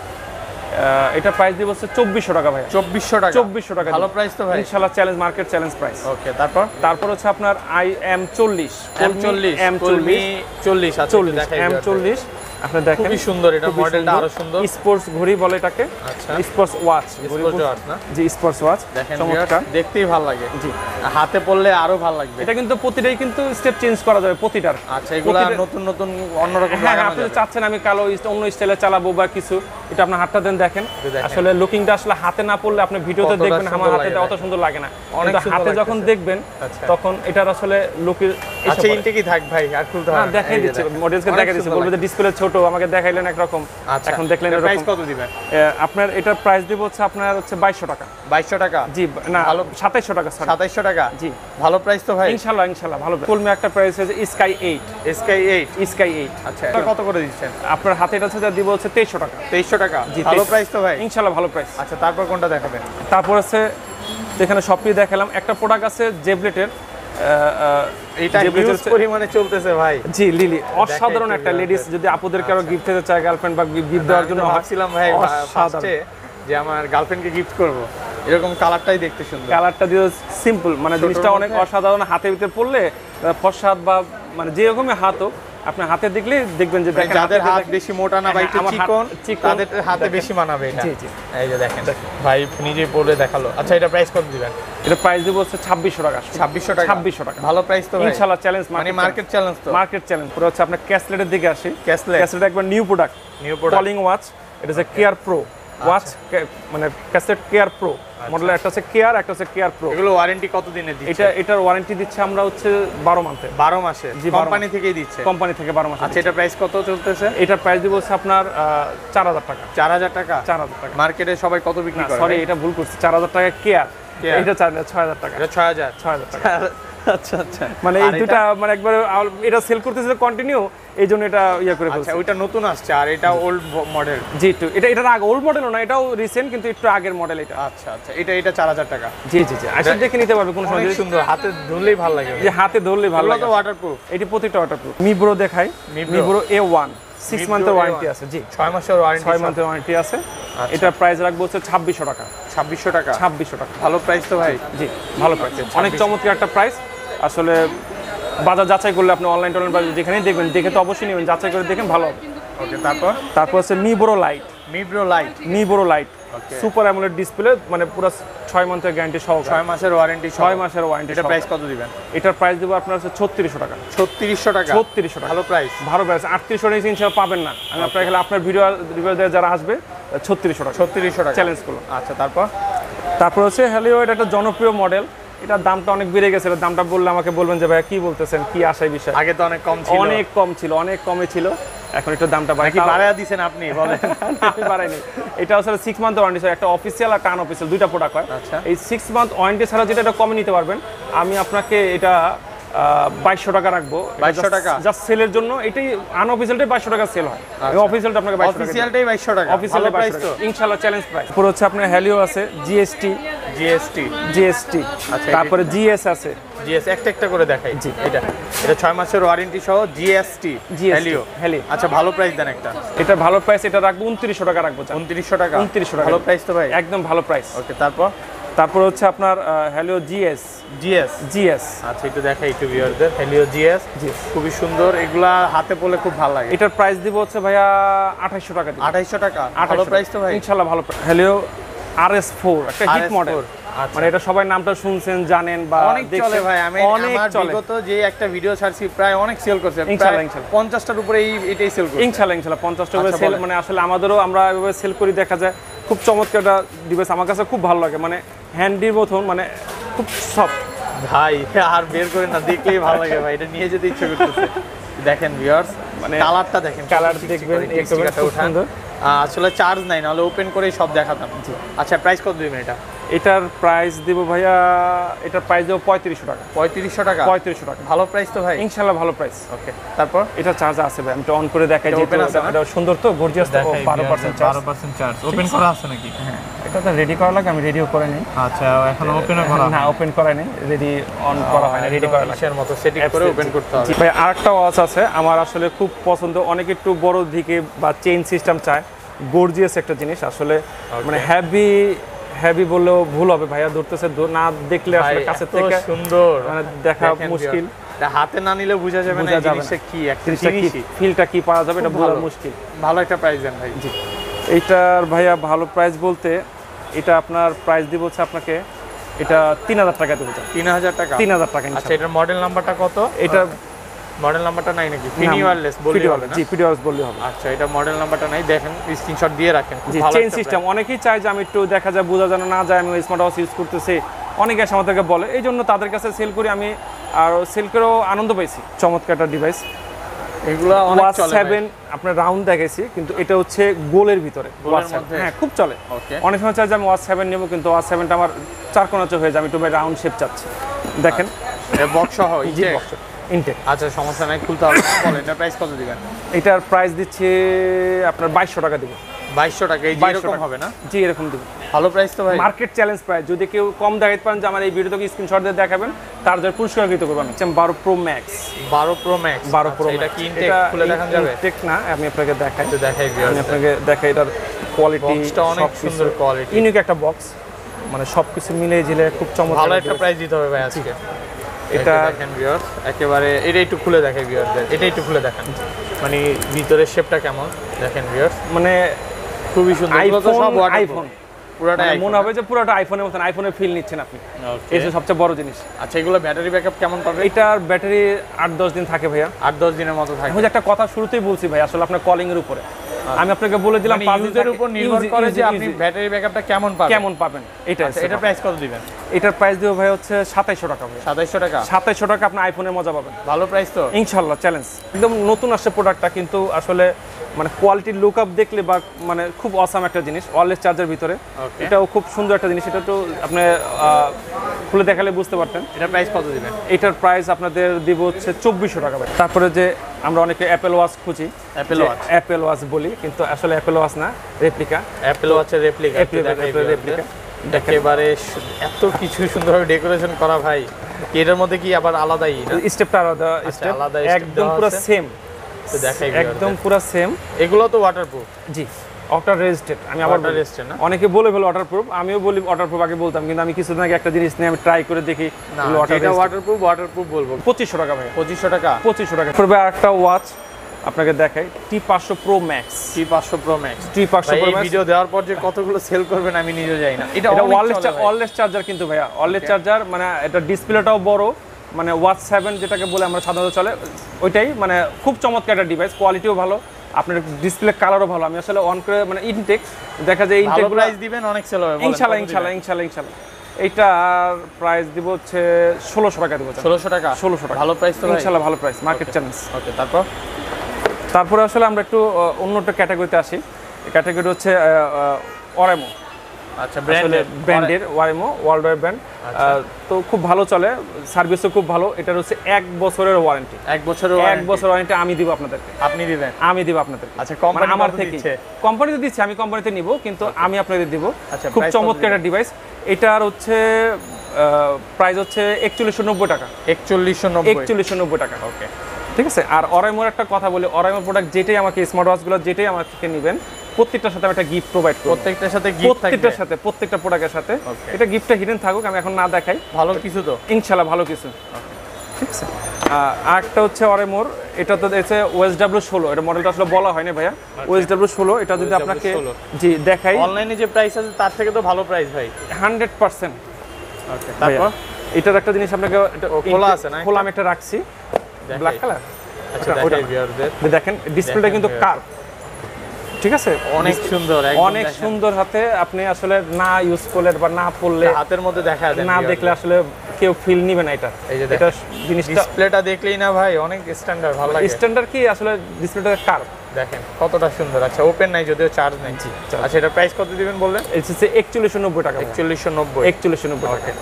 [SPEAKER 1] এটা প্রাইস দিব হচ্ছে চব্বিশশো টাকা ভাই
[SPEAKER 2] চব্বিশশো টাকা
[SPEAKER 1] চব্বিশশো টাকা
[SPEAKER 2] ভালো প্রাইস তো ভাই
[SPEAKER 1] ইনশাআল্লাহ challenge market challenge price
[SPEAKER 2] okay তারপর
[SPEAKER 1] তারপর হচ্ছে আপনার আই এম চল্লিশ
[SPEAKER 2] এম চল্লিশ
[SPEAKER 1] এম চল্লিশ
[SPEAKER 2] চল্লিশ আছে
[SPEAKER 1] চল্লিশ এম চল্লিশ আপনি দেখেন
[SPEAKER 2] খুবই সুন্দর, এটা মডেলটা আরো সুন্দর।
[SPEAKER 1] স্পোর্টস ঘড়ি বলে এটাকে।
[SPEAKER 2] আচ্ছা,
[SPEAKER 1] স্পোর্টস ওয়াচ,
[SPEAKER 2] স্পোর্টস ওয়াচ না?
[SPEAKER 1] জি, স্পোর্টস ওয়াচ।
[SPEAKER 2] দেখেন দেখতেই ভালো লাগে।
[SPEAKER 1] জি,
[SPEAKER 2] হাতে পরলে আরো ভালো লাগবে।
[SPEAKER 1] এটা কিন্তু প্রতিটাই কিন্তু স্টেপ চেঞ্জ করা যাবে প্রতিটার।
[SPEAKER 2] আচ্ছা, এগুলা নতুন নতুন অন্যরকম
[SPEAKER 1] হ্যাঁ,
[SPEAKER 2] লাগানো
[SPEAKER 1] আপনি
[SPEAKER 2] যাবে।
[SPEAKER 1] চাচ্ছেন আমি কালো অন্য স্টাইলে চালাবো বা কিছু, এটা আপনার হাতটা দেন দেখেন। আসলে লুকিংটা আসলে হাতে না পড়লে আপনি ভিডিওতে দেখবেন আমার হাতেটা অত সুন্দর লাগে না, কিন্তু হাতে যখন দেখবেন তখন এটার আসলে লুকিং।
[SPEAKER 2] আচ্ছা, ইনটে কি থাক ভাই, আর খুলতে হবে না,
[SPEAKER 1] দেখাই দিচ্ছি, মডেলসকে দেখাই দিচ্ছি, বলবে যে ডিসপ্লে ছোট, আমাকে দেখাইলেন একরকম, এখন দেখলেন এরকম।
[SPEAKER 2] প্রাইস কত দিবেন?
[SPEAKER 1] আপনার এটার প্রাইস দিব হচ্ছে আপনার হচ্ছে বাইশশো টাকা।
[SPEAKER 2] বাইশশো টাকা?
[SPEAKER 1] জি, না ভালো সাতাইশশো টাকা।
[SPEAKER 2] সাতাইশশো টাকা?
[SPEAKER 1] জি,
[SPEAKER 2] ভালো প্রাইস তো ভাই।
[SPEAKER 1] ইনশাআল্লাহ ইনশাআল্লাহ ভালো। ফুলমি একটা প্রাইস আছে sky eight.
[SPEAKER 2] Sky eight?
[SPEAKER 1] Sky eight.
[SPEAKER 2] আচ্ছা, এটা কত করে দিচ্ছেন? আপনার
[SPEAKER 1] হাতে এটা হচ্ছে দিব হচ্ছে তেইশশো টাকা।
[SPEAKER 2] তেইশশো টাকা?
[SPEAKER 1] জি,
[SPEAKER 2] ভালো প্রাইস তো ভাই।
[SPEAKER 1] ইনশাআল্লাহ ভালো প্রাইস।
[SPEAKER 2] আচ্ছা, তারপর কোনটা দেখাবেন?
[SPEAKER 1] তারপর আছে এখানে সবই দেখালাম, একটা প্রোডাক্ট আছে জেবলেটের,
[SPEAKER 2] এটা হিউজ পরিমাণে চলতেছে ভাই।
[SPEAKER 1] জি, লিলি অসাধারণ একটা লেডিস যদি আপুদের কারো গিফট দিতে চায়, গার্লফ্রেন্ড বা গিফট দেওয়ার জন্য,
[SPEAKER 2] ভাবছিলাম ভাই ফার্স্টে যে আমার গার্লফ্রেন্ডকে গিফট করব, এরকম কালারটাই দেখতে সুন্দর।
[SPEAKER 1] কালারটা দিয়ে সিম্পল, মানে জিনিসটা অনেক অসাধারণ, হাতের ভিতরে পড়লে ফর্সা হাত বা মানে যে রকমই হাত হোক, আপনি হাতে দেখলে দেখবেন যে
[SPEAKER 2] যাদের হাত বেশি মোটা না বা একটু চিকন, তাদের হাতে বেশি মানাবে এটা।
[SPEAKER 1] জি জি,
[SPEAKER 2] এই যে দেখেন ভাই নিজেই পরে দেখালো। আচ্ছা, এটা প্রাইস কত দিবেন?
[SPEAKER 1] এটা প্রাইস দিব হচ্ছে ছাব্বিশশো টাকা।
[SPEAKER 2] ছাব্বিশশো টাকা? ছাব্বিশশো টাকা ভালো প্রাইস তো ভাই।
[SPEAKER 1] ইনশাআল্লাহ চ্যালেঞ্জ,
[SPEAKER 2] মানে মার্কেট চ্যালেঞ্জ তো।
[SPEAKER 1] মার্কেট চ্যালেঞ্জ পুরো হচ্ছে আপনার ক্যাসলেটের দিকে আসি।
[SPEAKER 2] ক্যাসলেট?
[SPEAKER 1] ক্যাসলেট একবার new product,
[SPEAKER 2] new product
[SPEAKER 1] calling watch. এটা হচ্ছে কেয়ার প্রো ওয়াচ, মানে ক্যাসলেট কেয়ার প্রো মডেল। একটা হচ্ছে কেয়ার, একটা হচ্ছে কেয়ার প্রো।
[SPEAKER 2] এগুলো ওয়ারেন্টি কত দিনের দিচ্ছে?
[SPEAKER 1] এটা এটার ওয়ারেন্টি দিচ্ছে আমরা হচ্ছে বারো মাসে।
[SPEAKER 2] বারো মাসে? জি, কোম্পানি থেকেই দিচ্ছে।
[SPEAKER 1] কোম্পানি থেকে বারো মাসে।
[SPEAKER 2] আচ্ছা, এটা প্রাইস কত চলতেছে?
[SPEAKER 1] এটার প্রাইস দিব হচ্ছে আপনার চার হাজার টাকা।
[SPEAKER 2] চার হাজার টাকা?
[SPEAKER 1] চার হাজার টাকা।
[SPEAKER 2] মার্কেটে সবাই কত বিক্রি করে?
[SPEAKER 1] সরি, এটা ভুল করছি, চার হাজার টাকা কেয়ার, এটা ছয় হাজার টাকা।
[SPEAKER 2] এটা ছয় হাজার?
[SPEAKER 1] ছয় হাজার টাকা।
[SPEAKER 2] আচ্ছা আচ্ছা,
[SPEAKER 1] মানে এই দুটা মানে একবার এটা সেল করতেছিল কন্টিনিউ, এই জন্য এটা ইয়া করে ফেলছে।
[SPEAKER 2] আচ্ছা, ওইটা নতুন আসছে আর এটা ওল্ড মডেল?
[SPEAKER 1] জি, একটু এটা এটার আগে ওল্ড মডেলও না, এটাও রিসেন্ট কিন্তু একটু আগের মডেল এটা।
[SPEAKER 2] আচ্ছা আচ্ছা, এটা এটা চার হাজার টাকা? জি
[SPEAKER 1] জি জি, আসলে দেখে নিতে পারবে কোনো সমস্যা নেই।
[SPEAKER 2] সুন্দর, হাতে ধরলেই ভালো লাগে।
[SPEAKER 1] যে হাতে ধরলেই ভালো লাগে।
[SPEAKER 2] এটা ওয়াটারপ্রুফ? এটি
[SPEAKER 1] প্রতিটা ওয়াটারপ্রুফ। মিব্রো দেখাই, মিব্রো এ ওয়ান, সিক্স মান্থের ওয়ারেন্টি আছে। জি,
[SPEAKER 2] ছয় মাসের ওয়ারেন্টি? ছয়
[SPEAKER 1] মান্থের ওয়ারেন্টি আছে। এটা প্রাইস রাখবো হচ্ছে ছাব্বিশশো টাকা।
[SPEAKER 2] ছাব্বিশশো টাকা?
[SPEAKER 1] ছাব্বিশশো টাকা
[SPEAKER 2] ভালো প্রাইস তো ভাই।
[SPEAKER 1] জি, ভালো প্রাইস, অনেক চমৎকার একটা প্রাইস। আসলে বাজার যাচাই করলে আপনি অনলাইন টনলাইন বা যেখানেই দেখবেন, দেখে তো অবশ্যই নেবেন, যাচাই করে দেখেন ভালো হবে।
[SPEAKER 2] ওকে, তারপর?
[SPEAKER 1] তারপর হচ্ছে Mibro lite.
[SPEAKER 2] Mibro lite?
[SPEAKER 1] Mibro lite super AMOLED display, মানে পুরো ছয় মাসের গ্যারান্টি সহ।
[SPEAKER 2] ছয় মাসের ওয়ারেন্টি?
[SPEAKER 1] ছয় মাসের ওয়ারেন্টি।
[SPEAKER 2] এটা প্রাইস কত দিবেন?
[SPEAKER 1] এটার প্রাইস দেবো আপনার হচ্ছে ছত্রিশশো টাকা।
[SPEAKER 2] ছত্রিশশো টাকা?
[SPEAKER 1] ছত্রিশশো টাকা
[SPEAKER 2] ভালো প্রাইস।
[SPEAKER 1] ভালো প্রাইস। আটত্রিশশো টাকা ইনশাআল্লাহ পাবেন না, আমি আপনার খেলে আপনার ভিডিও রিভিউ দেওয়া যারা আসবে ছত্রিশশো টাকা।
[SPEAKER 2] ছত্রিশশো টাকা
[SPEAKER 1] চ্যালেঞ্জ করলাম।
[SPEAKER 2] আচ্ছা, তারপর?
[SPEAKER 1] তারপর হচ্ছে হ্যালিও, এটা একটা জনপ্রিয় মডেল, এটার দামটা অনেক বেড়ে গেছে। এটার দামটা বললে আমাকে বলবেন যে ভাই কি বলতেছেন, কি আশায় বিষয়।
[SPEAKER 2] আগে তো অনেক কম ছিল।
[SPEAKER 1] অনেক কম ছিল, অনেক কমে ছিল, এখন একটু দামটা বাড়াই।
[SPEAKER 2] কি বাড়ায় দিয়েছেন আপনি? বলেন।
[SPEAKER 1] আমি বাড়াইনি। এটা আসলে সিক্স মান্থ ওয়ারেন্টি, একটা অফিসিয়াল আর আন অফিসিয়াল দুইটা প্রোডাক্ট হয়।
[SPEAKER 2] আচ্ছা,
[SPEAKER 1] এই সিক্স মান্থ ওয়ারেন্টি ছাড়া যেটা এটা কমে নিতে পারবেন, আমি আপনাকে এটা বাইশশো টাকা রাখবো।
[SPEAKER 2] বাইশশো টাকা
[SPEAKER 1] জাস্ট সেলের জন্য। এটাই আনঅফিসিয়ালটাই বাইশশো টাকা সেল হয়, অফিসিয়ালটা আপনাকে বাইশশো টাকা।
[SPEAKER 2] অফিসিয়ালটাই বাইশশো টাকা?
[SPEAKER 1] অফিসিয়াল প্রাইস তো ইনশাআল্লাহ চ্যালেঞ্জ প্রাইস। পুরো হচ্ছে আপনার হ্যালিও আছে, জিএসটি
[SPEAKER 2] জিএসটি
[SPEAKER 1] জিএসটি
[SPEAKER 2] আচ্ছা,
[SPEAKER 1] তারপরে জিএস আছে।
[SPEAKER 2] জিএস একটা একটা করে দেখাই। জি, এটা এটা ছয় মাসের ওয়ারেন্টি সহ জিএসটি হ্যালিও। হ্যালিও, আচ্ছা, ভালো প্রাইস দেন একটা।
[SPEAKER 1] এটা ভালো প্রাইস, এটা রাখবো উনত্রিশশো টাকা রাখবো।
[SPEAKER 2] উনত্রিশশো টাকা?
[SPEAKER 1] উনত্রিশশো টাকা
[SPEAKER 2] ভালো প্রাইস তো ভাই,
[SPEAKER 1] একদম ভালো প্রাইস।
[SPEAKER 2] ওকে, তারপর?
[SPEAKER 1] তারপর হচ্ছে আপনার হ্যালিও জিএস।
[SPEAKER 2] জিএস? জিএস, আচ্ছা, একটু দেখাই একটু ভিউয়ারদের। হ্যালিও জিএস খুবই সুন্দর, এগুলা হাতে পড়লে খুব ভালো লাগে।
[SPEAKER 1] এটার প্রাইস দিব হচ্ছে ভাইয়া আঠাইশশো টাকা।
[SPEAKER 2] আঠাইশশো টাকা? ভালো প্রাইস তো ভাই,
[SPEAKER 1] ইনশাআল্লাহ ভালো প্রাইস। হ্যালিও আর এস ফোর একটা হিট মডেল, মানে এটা সবাই নামটা শুনছেন জানেন বা
[SPEAKER 2] অনেক চলে ভাই। আমি আমার বিগত যে একটা ভিডিও ছাড়ছি প্রায় অনেক সেল করছে,
[SPEAKER 1] ইনশাআল্লাহ
[SPEAKER 2] পঞ্চাশটার উপরে এই এটাই সেল করছে।
[SPEAKER 1] ইনশাআল্লাহ ইনশাআল্লাহ পঞ্চাশটার উপরে সেল, মানে আসলে আমাদেরও আমরা এভাবে সেল করি, দেখা যায় খুব চমৎকার একটা ডিভাইস। আমার কাছে খুব ভালো লাগে, মানে হ্যান্ডির মতন, মানে খুব সফট
[SPEAKER 2] ভাই। আর বের করে না, দেখলেই ভালো লাগে ভাই, এটা নিয়ে যেতে ইচ্ছে করতেছে। দেখেন ভিউয়ার্স, মানে কালারটা দেখেন,
[SPEAKER 1] কালার দেখবেন খুব সুন্দর।
[SPEAKER 2] আসলে চার্জ নাই, নাহলে ওপেন করেই সব দেখাতাম। আচ্ছা, প্রাইস কত দিবেন এটা?
[SPEAKER 1] এটার প্রাইস দিব ভাইয়া, এটার প্রাইস দেবো পঁয়ত্রিশশো টাকা।
[SPEAKER 2] পঁয়ত্রিশশো টাকা? পঁয়ত্রিশশো টাকা ভালো প্রাইস তো ভাই,
[SPEAKER 1] ইনশাআল্লাহ ভালো প্রাইস।
[SPEAKER 2] ওকে, তারপর?
[SPEAKER 1] এটা চার্জ আছে ভাই, আমি অন করে দেখাই যে এটা সুন্দর তো, গর্জিয়াস তো। বারো পার্সেন্ট চার্জ।
[SPEAKER 2] বারো পার্সেন্ট চার্জ ওপেন করা আছে নাকি?
[SPEAKER 1] হ্যাঁ, এটা তো রেডি করা লাগে, আমি রেডিও করে নিই।
[SPEAKER 2] আচ্ছা, এখন ওপেনও করা
[SPEAKER 1] না, ওপেন করা নেই, রেডি অন করা হয় না, রেডি করা লাগে
[SPEAKER 2] এর মতো সেটিং করে ওপেন করতে হবে।
[SPEAKER 1] ভাই আরেকটা ওয়াচ আছে আমার আসলে খুব পছন্দ, অনেক একটু বড় দিকে বা চেইন সিস্টেম চায়, গর্জিয়াস একটা জিনিস আসলে, মানে হেভি হেভি বললেও ভুল হবে ভাইয়া, ধরতেছে না দেখলে আসলে কাছে থেকে
[SPEAKER 2] সুন্দর
[SPEAKER 1] মানে দেখা মুশকিল,
[SPEAKER 2] হাতে না নিলে বোঝা যাবে না জিনিসটা কি, একটা জিনিস
[SPEAKER 1] ফিলটা কি পাওয়া যাবে এটা বোঝা মুশকিল।
[SPEAKER 2] ভালো একটা প্রাইস দেন ভাই।
[SPEAKER 1] জি এইটার ভাইয়া ভালো প্রাইস বলতে এটা আপনার প্রাইস দিব হচ্ছে আপনাকে এটা তিন হাজার টাকা দেবো।
[SPEAKER 2] তিন হাজার টাকা
[SPEAKER 1] তিন হাজার টাকা।
[SPEAKER 2] আচ্ছা এটার মডেল নাম্বারটা কত? এটা মডেল নাম্বারটা নাই নাকি? ফিনি ওয়্যারলেস বললি হবে না?
[SPEAKER 1] জি ফিনি ওয়্যারলেস বললি হবে।
[SPEAKER 2] আচ্ছা এটা মডেল নাম্বারটা নাই, দেখেন স্ক্রিনশট দিয়ে রাখেন।
[SPEAKER 1] জি চেইন সিস্টেম অনেকেই চায় যে আমি একটু দেখা যায় বোঝা যেন না যায় আমি স্মার্ট ওয়াচ ইউজ করতেছি, অনেকে এসে আমাদেরকে বলে, এই জন্য তাদের কাছে সেল করি আমি, আর সেল করেও আনন্দ পাইছি। চমৎকার একটা ডিভাইস এগুলো। ওয়াচ সেভেন আপনার রাউন্ড দেখাইছি, কিন্তু এটা হচ্ছে গোলের ভিতরে। হ্যাঁ খুব চলে। অনেক সময় চাই যে আমি ওয়াচ সেভেন নেবো, কিন্তু ওয়াচ সেভেনটা আমার চার কোণাচে হয়ে যায়, আমি একটু রাউন্ড শেপ চাচ্ছি। দেখেন
[SPEAKER 2] বক্স সহ
[SPEAKER 1] ইনটেক।
[SPEAKER 2] আচ্ছা সমস্যা নাই, খুলতে হবে। বলেন এটার প্রাইস কত দিবেন?
[SPEAKER 1] এটার প্রাইস দিচ্ছে আপনার বাইশশো টাকা দিব।
[SPEAKER 2] বাইশশো টাকা এই এরকম হবে না?
[SPEAKER 1] জি এরকম দিব।
[SPEAKER 2] ভালো প্রাইস তো ভাই,
[SPEAKER 1] মার্কেট চ্যালেঞ্জ প্রাইস। যদি কেউ কম দেখাইতে পারেন যে আমার এই ভিডিও থেকে স্ক্রিনশট দিয়ে দেখাবেন, তার জন্য পুরস্কারকৃত করবেন। বারো প্রো ম্যাক্স।
[SPEAKER 2] বারো প্রো ম্যাক্স।
[SPEAKER 1] বারো প্রো
[SPEAKER 2] এটা কি ইনটেক খুলে দেখান যাবে?
[SPEAKER 1] ইনটেক না, আমি আপনাকে দেখাই।
[SPEAKER 2] তো দেখাই
[SPEAKER 1] আমি আপনাকে দেখাই এটার কোয়ালিটি।
[SPEAKER 2] বক্সটা অনেক সুন্দর কোয়ালিটি,
[SPEAKER 1] ইউনিক একটা বক্স, মানে সবকিছু মিলে ঝিলে খুব চমৎকার।
[SPEAKER 2] ভালো একটা প্রাইস দিতে হবে ভাই আজকে। এটা দেখেন ভিউয়ার্স, একেবারে এটা একটু খুলে দেখাই ভিউয়ারদের, এটা একটু খুলে দেখান, মানে ভিতরের শেপটা কেমন দেখেন ভিউয়ার্স, মানে খুবই সুন্দর। এগুলো তো সব আইফোন, পুরোটা
[SPEAKER 1] মনে হবে যে পুরোটা আইফোনের মতন, আইফোনের ফিল নিচ্ছেন আপনি, এটা সবচেয়ে বড় জিনিস।
[SPEAKER 2] আচ্ছা এগুলো ব্যাটারি ব্যাকআপ কেমন পাবে?
[SPEAKER 1] এটার ব্যাটারি আট দশ দিন থাকে ভাইয়া।
[SPEAKER 2] আট দশ দিনের মতো থাকে।
[SPEAKER 1] আমি একটা কথা শুরুতেই বলছি ভাই, আসলে আপনার কলিং এর উপরে আমি আপনাকে বলে দিলাম
[SPEAKER 2] ইউজের উপর নির্ভর করে যে আপনি ব্যাটারি ব্যাকআপটা কেমন পাবেন
[SPEAKER 1] কেমন পাবেন। এটা
[SPEAKER 2] এটা প্রাইস কত দিবেন?
[SPEAKER 1] এটার প্রাইস দিব ভাই হচ্ছে সাতাইশশো টাকা। ভাই
[SPEAKER 2] সাতাইশশো টাকা?
[SPEAKER 1] সাতাইশশো টাকা আপনি আইফোনের মজা পাবেন।
[SPEAKER 2] ভালো প্রাইস তো
[SPEAKER 1] ইনশাআল্লাহ, চ্যালেঞ্জ। একদম নতুন আসছে প্রোডাক্টটা, কিন্তু আসলে মানে কোয়ালিটির লুক আপ দেখলে বা মানে খুব অসাম একটা জিনিস, ওয়্যারলেস চার্জার ভিতরে। এটাও খুব সুন্দর একটা জিনিস, এটা তো আপনি খুলে দেখালে বুঝতে পারতেন।
[SPEAKER 2] এটার প্রাইস কত দিবেন?
[SPEAKER 1] এটার প্রাইস আপনাদের দিব হচ্ছে চব্বিশশো টাকা। তারপরে যে আমরা অনেকে অ্যাপেল ওয়াচ খুঁজি,
[SPEAKER 2] অ্যাপেল ওয়াচ
[SPEAKER 1] অ্যাপেল ওয়াচ বলি, কিন্তু আসলে অ্যাপেল ওয়াচ না, রেপ্লিকা।
[SPEAKER 2] অ্যাপেল ওয়াচের রেপ্লিকা, রেপ্লিকা একেবারে এত কিছু সুন্দরভাবে ডেকোরেশন করা ভাই। এটার মধ্যে কি আবার আলাদাই না?
[SPEAKER 1] স্টেপটা আলাদা, স্টেপ একদম পুরো সেম।
[SPEAKER 2] তো দেখাই
[SPEAKER 1] একদম পুরো সেম।
[SPEAKER 2] এগুলো তো ওয়াটারপ্রুফ?
[SPEAKER 1] জি ওয়াটার রেজিস্টেড। আমি আবার
[SPEAKER 2] রেজিস্টেড না,
[SPEAKER 1] অনেকে বলে বলে ওয়াটারপ্রুফ, আমিও বলি ওয়াটারপ্রুফ, আগে বলতাম, কিন্তু আমি কিছুদিন আগে একটা জিনিস নিয়ে আমি ট্রাই করে দেখি
[SPEAKER 2] এটা ওয়াটারপ্রুফ। ওয়াটারপ্রুফ বলবো
[SPEAKER 1] পঁচিশশো টাকা ভাই।
[SPEAKER 2] পঁচিশশো টাকা?
[SPEAKER 1] পঁচিশশো টাকা পড়বে। একটা ওয়াচ আপনাকে দেখাই, টি পাঁচশো প্রো ম্যাক্স।
[SPEAKER 2] টি পাঁচশো প্রো ম্যাক্স।
[SPEAKER 1] টি পাঁচশো প্রো ম্যাক্স
[SPEAKER 2] ভিডিও দেওয়ার পর যে কতগুলো সেল করবেন আমি নিজে জানি না।
[SPEAKER 1] এটা ওয়্যারলেস ওয়্যারলেস চার্জার, কিন্তু ভাইয়া ওয়্যারলেস চার্জার, মানে এটা ডিসপ্লেটাও বড়, মানে ওয়াচ সেভেন যেটাকে বলে আমরা সাধারণত চলে ওইটাই, মানে খুব চমৎকার একটা ডিভাইস, কোয়ালিটিও ভালো, আপনার ডিসপ্লে কালারও ভালো। আমি আসলে অন করে মানে ইনটেক দেখা যায়, ইনটেক
[SPEAKER 2] প্রাইস দিবেন অনেক সেল হবে
[SPEAKER 1] ইনশাআল্লাহ ইনশাআল্লাহ ইনশাআল্লাহ ইনশাআল্লাহ। এইটার প্রাইস দিব হচ্ছে ষোলোশো টাকা দিব।
[SPEAKER 2] ষোলোশো টাকা?
[SPEAKER 1] ষোলোশো টাকা
[SPEAKER 2] ভালো প্রাইস তো
[SPEAKER 1] ইনশাআল্লাহ, ভালো প্রাইস, মার্কেট চ্যালেঞ্জ।
[SPEAKER 2] ওকে তারপর
[SPEAKER 1] তারপরে আসলে আমরা একটু অন্য একটা ক্যাটাগরিতে আসি। ক্যাটাগরি হচ্ছে অরেমো।
[SPEAKER 2] আচ্ছা ব্র্যান্ডের
[SPEAKER 1] ব্র্যান্ডের ওয়ারেমো, ওয়ার্ল্ড ওয়াইড ব্র্যান্ড। তো খুব ভালো চলে, সার্ভিসও খুব ভালো। এটার হচ্ছে এক বছরের ওয়ারেন্টি।
[SPEAKER 2] এক বছরের
[SPEAKER 1] এক বছর ওয়ারেন্টি আমি দিব আপনাদেরকে।
[SPEAKER 2] আপনি দিবেন?
[SPEAKER 1] আমি দিব আপনাদেরকে।
[SPEAKER 2] আচ্ছা কোম্পানি
[SPEAKER 1] আমার থেকে কোম্পানিতে দিচ্ছে, আমি কোম্পানিতে নিব, কিন্তু আমি আপনাদের দিব। খুব চমৎকার একটা ডিভাইস। এটার হচ্ছে প্রাইস হচ্ছে একচল্লিশশো নব্বই টাকা।
[SPEAKER 2] একচল্লিশশো নব্বই
[SPEAKER 1] একচল্লিশশো নব্বই টাকা। ওকে ঠিক আছে। আর অরাইমোর একটা কথা বলি, অরাইমোর প্রোডাক্ট যেটাই আমাকে স্মার্ট ওয়াচগুলো যেটাই আমার থেকে নেবেন, প্রত্যেকটার সাথে আমি একটা গিফট প্রোভাইড করব।
[SPEAKER 2] প্রত্যেকটার সাথে গিফট থাকবে? প্রত্যেকটার
[SPEAKER 1] সাথে, প্রত্যেকটা প্রোডাক্টের সাথে। এটা গিফটটা হিডেন থাকুক, আমি এখন না দেখাই।
[SPEAKER 2] ভালো কিছু তো
[SPEAKER 1] ইনশাআল্লাহ, ভালো কিছু। ঠিক আছে। আরেকটা হচ্ছে অরেমোর, এটা তো দেখছে ওএস ডাব্লিউ ষোলো, এটা মডেলটা আসলে বলা হয়নি ভাইয়া। ওএস ডাব্লিউ ষোলো, এটা যদি আপনাকে জি দেখাই,
[SPEAKER 2] অনলাইনে যে প্রাইস আছে তার থেকে তো ভালো প্রাইস ভাই,
[SPEAKER 1] হান্ড্রেড পার্সেন্ট।
[SPEAKER 2] ওকে তারপর
[SPEAKER 1] এটার একটা জিনিস আপনাকে
[SPEAKER 2] খোলা আছে না?
[SPEAKER 1] খোলা আমি একটা রাখছি, ব্ল্যাক কালার।
[SPEAKER 2] আচ্ছা দেখাই ভিউয়ারদের,
[SPEAKER 1] দেখেন ডিসপ্লেটা কিন্তু কার্ভ, ঠিক আছে,
[SPEAKER 2] অনেক সুন্দর,
[SPEAKER 1] অনেক সুন্দর। হাতে আপনি আসলে না ইউজ করলে বা না পড়লে,
[SPEAKER 2] হাতের মধ্যে দেখা যায়
[SPEAKER 1] না দেখলে আসলে কেউ ফিল নিবে না। এটা
[SPEAKER 2] এই যে
[SPEAKER 1] এটা জিনিসটা,
[SPEAKER 2] ডিসপ্লেটা দেখলেই না ভাই অনেক স্ট্যান্ডার্ড, ভালো লাগে।
[SPEAKER 1] স্ট্যান্ডার্ড কি আসলে ডিসপ্লেটা কার্ভ
[SPEAKER 2] দেখেন কতটা সুন্দর। আচ্ছা ওপেন নাই, যদিও চার্জ নাই। আচ্ছা এটা প্রাইস কত দিবেন বললেন?
[SPEAKER 1] এটা হচ্ছে একচল্লিশশো নব্বই টাকা।
[SPEAKER 2] একচল্লিশশো নব্বই একচল্লিশশো নব্বই টাকা।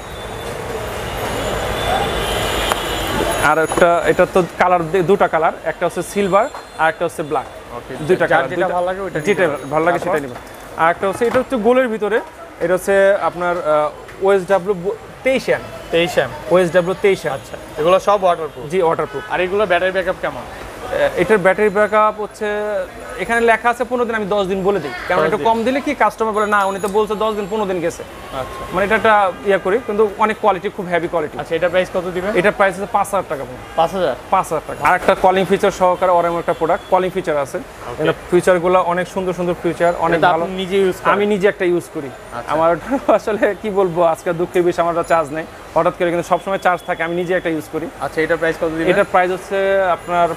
[SPEAKER 1] আর একটা, এটা তো কালার দুটো কালার, একটা হচ্ছে সিলভার আর একটা হচ্ছে ব্ল্যাক। দুইটা কালার, যেটা ভালো লাগে ওইটা, যেটা ভালো লাগে সেটা নেবেন। আর একটা হচ্ছে, এটা হচ্ছে গোলের ভিতরে, এটা হচ্ছে আপনার ওএস ডাব্লিউ তেইশ এম। তেইশ এম ওএস ডাব্লিউ তেইশ। আচ্ছা
[SPEAKER 2] এগুলো সব ওয়াটারপ্রুফ?
[SPEAKER 1] জি ওয়াটারপ্রুফ।
[SPEAKER 2] আর এগুলো ব্যাটারি ব্যাকআপ কেমন?
[SPEAKER 1] এটার ব্যাটারি ব্যাকআপ হচ্ছে এখানে লেখা আছে পনেরো দিন, আমি দশ দিন বলে দিই, কারণ এটা কম দিলে কি কাস্টমার বলে না উনি তো বলছে দশ দিন পনেরো দিন গেছে।
[SPEAKER 2] আচ্ছা,
[SPEAKER 1] মানে এটা একটা ইয়া করি, কিন্তু অনেক কোয়ালিটি, খুব হেভি কোয়ালিটি।
[SPEAKER 2] আচ্ছা, এটা প্রাইস কত দিবেন?
[SPEAKER 1] এটার প্রাইস হচ্ছে পাঁচ হাজার টাকা।
[SPEAKER 2] পাঁচ হাজার
[SPEAKER 1] পাঁচ হাজার টাকা। আর একটা কলিং ফিচার সহকারে ওর একটা প্রোডাক্ট, কলিং ফিচার আছে। এটা ফিচারগুলো অনেক সুন্দর সুন্দর ফিচার, অনেক ভালো।
[SPEAKER 2] নিজে ইউজ
[SPEAKER 1] আমি নিজে একটা ইউজ করি। আমার আসলে কি বলবো, আজকে দুঃখের বিষয় আমার চার্জ নেই হঠাৎ করে, কিন্তু সবসময় চার্জ থাকে, আমি নিজে একটা ইউজ করি।
[SPEAKER 2] আচ্ছা, এটার প্রাইস কত দিবেন?
[SPEAKER 1] এটার প্রাইস হচ্ছে আপনার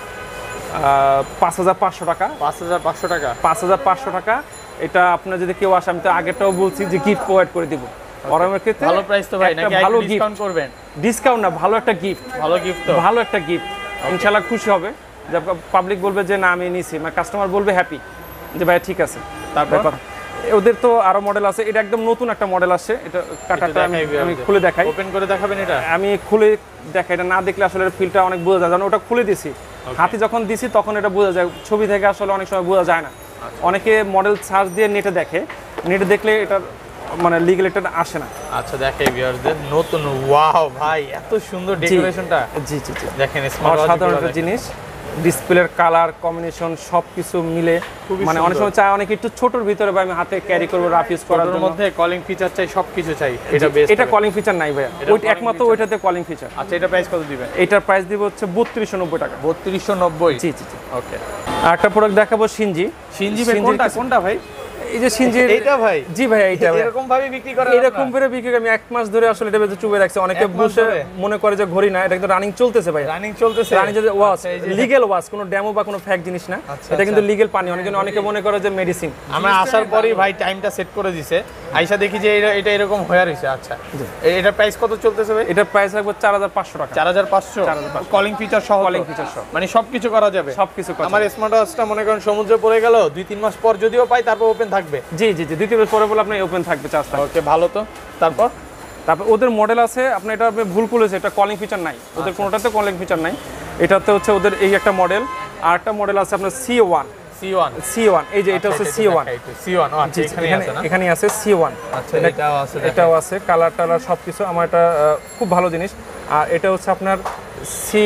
[SPEAKER 1] পাঁচ হাজার পাঁচশো টাকা।
[SPEAKER 2] পাঁচ হাজার পাঁচশো টাকা।
[SPEAKER 1] পাঁচ হাজার পাঁচশো টাকা। এটা আপনার যদি কেউ আসে, আমি তো আগেরটাও বলছি যে গিফট প্রোভাইড করে দিব। অরামের ক্ষেত্রে
[SPEAKER 2] ভালো প্রাইস তো ভাই, নাকি
[SPEAKER 1] ভালো
[SPEAKER 2] ডিসকাউন্ট করবেন?
[SPEAKER 1] ডিসকাউন্ট না, ভালো একটা গিফট।
[SPEAKER 2] ভালো গিফট তো,
[SPEAKER 1] ভালো একটা গিফট, ইনশাআল্লাহ খুশি হবে। যে পাবলিক বলবে যে না আমি নিছি, মানে কাস্টমার বলবে হ্যাপি যে ভাই ঠিক আছে।
[SPEAKER 2] তারপর
[SPEAKER 1] ওদের তো আরো মডেল আছে, এটা একদম নতুন একটা মডেল আসছে। এটা কাটাটা আমি খুলে দেখাই।
[SPEAKER 2] ওপেন করে দেখাবেন? এটা
[SPEAKER 1] আমি খুলে দেখাই, এটা না দেখলে আসলে ফিলটা অনেক বোঝা যায়, কারণ ওটা খুলে দিছি, হাতে যখন দিছি তখন এটা বোঝা যায়, ছবি থেকে আসলে অনেক সময় বোঝা যায় না। অনেকে মডেল সার্চ দিয়ে নেটে দেখে, নেটে দেখলে এটা মানে লিগ্যাল এটা আসে না।
[SPEAKER 2] আচ্ছা, দেখে ভিউয়ারদের নতুন, ওয়াও ভাই এত সুন্দর ডেকোরেশনটা।
[SPEAKER 1] জি জি জি,
[SPEAKER 2] দেখেন স্মার্ট ওয়াচ,
[SPEAKER 1] সাধারণ একটা জিনিস, ডিসপ্লের কালার কম্বিনেশন সবকিছু মিলে, মানে অনেক সময় চাই অনেকে একটু ছোটর ভিতরে বা আমি হাতে ক্যারি করব, রাফ ইউজ করার জন্য,
[SPEAKER 2] মধ্যে কলিং ফিচার চাই, সবকিছু চাই, এটা বেস্ট।
[SPEAKER 1] এটা কলিং ফিচার নাই ভাই, ওইটা একমাত্র ওইটাতে কলিং ফিচার।
[SPEAKER 2] আচ্ছা, এটা প্রাইস কত দিবেন?
[SPEAKER 1] এটার প্রাইস দিব হচ্ছে বত্রিশশো নব্বই টাকা।
[SPEAKER 2] বত্রিশশো নব্বই।
[SPEAKER 1] জি জি জি,
[SPEAKER 2] ওকে।
[SPEAKER 1] আর একটা প্রোডাক্ট দেখাবো সিনজি।
[SPEAKER 2] সিনজি ভাই, কোনটা কোনটা ভাই?
[SPEAKER 1] এই যে সিনজি,
[SPEAKER 2] এইটা ভাই?
[SPEAKER 1] জি ভাই, এইটা
[SPEAKER 2] এরকম ভাবে বিক্রি করে?
[SPEAKER 1] এরকম করে বিক্রি করে আমি এক মাস ধরে আসলে এটা বেঁচে চুপে রাখছি। অনেকে বসে মনে করে যে ঘড়ি না, এটা কিন্তু রানিং চলতেছে ভাই,
[SPEAKER 2] রানিং চলতেছে।
[SPEAKER 1] রানিং যে ওয়াচ, লিগ্যাল ওয়াচ, কোনো ডেমো বা কোনো ফেক জিনিস না, এটা কিন্তু লিগ্যাল পানি। অনেকে অনেকে মনে করে যে মেডিসিন।
[SPEAKER 2] আমরা আসার পরেই ভাই টাইমটা সেট করে দিয়েছে, আইসা দেখি যে এটা এটা এরকম হয়ে রইছে। আচ্ছা, এটার প্রাইস কত চলতেছে ভাই?
[SPEAKER 1] এটার প্রাইস রাখবো চার হাজার পাঁচশো টাকা।
[SPEAKER 2] চার হাজার পাঁচশো, কলিং ফিচার সহ?
[SPEAKER 1] কলিং ফিচার সহ,
[SPEAKER 2] মানে সবকিছু করা যাবে?
[SPEAKER 1] সবকিছু।
[SPEAKER 2] আমার স্মার্ট ওয়াচটা মনে করেন সমুদ্রে পড়ে গেল, দুই তিন মাস পর যদিও পাই, তারপর ওপেন থাকবে?
[SPEAKER 1] জি জি জি, দ্বিতীয় পরে বলে আপনার ওপেন থাকবে, চার্জ থাকবে।
[SPEAKER 2] ওকে, ভালো তো। তারপর
[SPEAKER 1] তারপর ওদের মডেল আছে, আপনি এটা আপনি ভুল করেছে, এটা কলিং ফিচার নাই ওদের, কোনোটাতে কলিং ফিচার নাই। এটাতে হচ্ছে ওদের এই একটা মডেল, আর একটা মডেল আছে আপনার C one.
[SPEAKER 2] C one,
[SPEAKER 1] C one, এই যে এটা হচ্ছে সি ওয়ান।
[SPEAKER 2] সি ওয়ান, আচ্ছা, এখানে আছে না?
[SPEAKER 1] এখানে আছে সি ওয়ান।
[SPEAKER 2] আচ্ছা, এটাও আছে,
[SPEAKER 1] এটাও আছে, কালার টালার সবকিছু। আমার এটা খুব ভালো জিনিস। আর এটা হচ্ছে আপনার সি,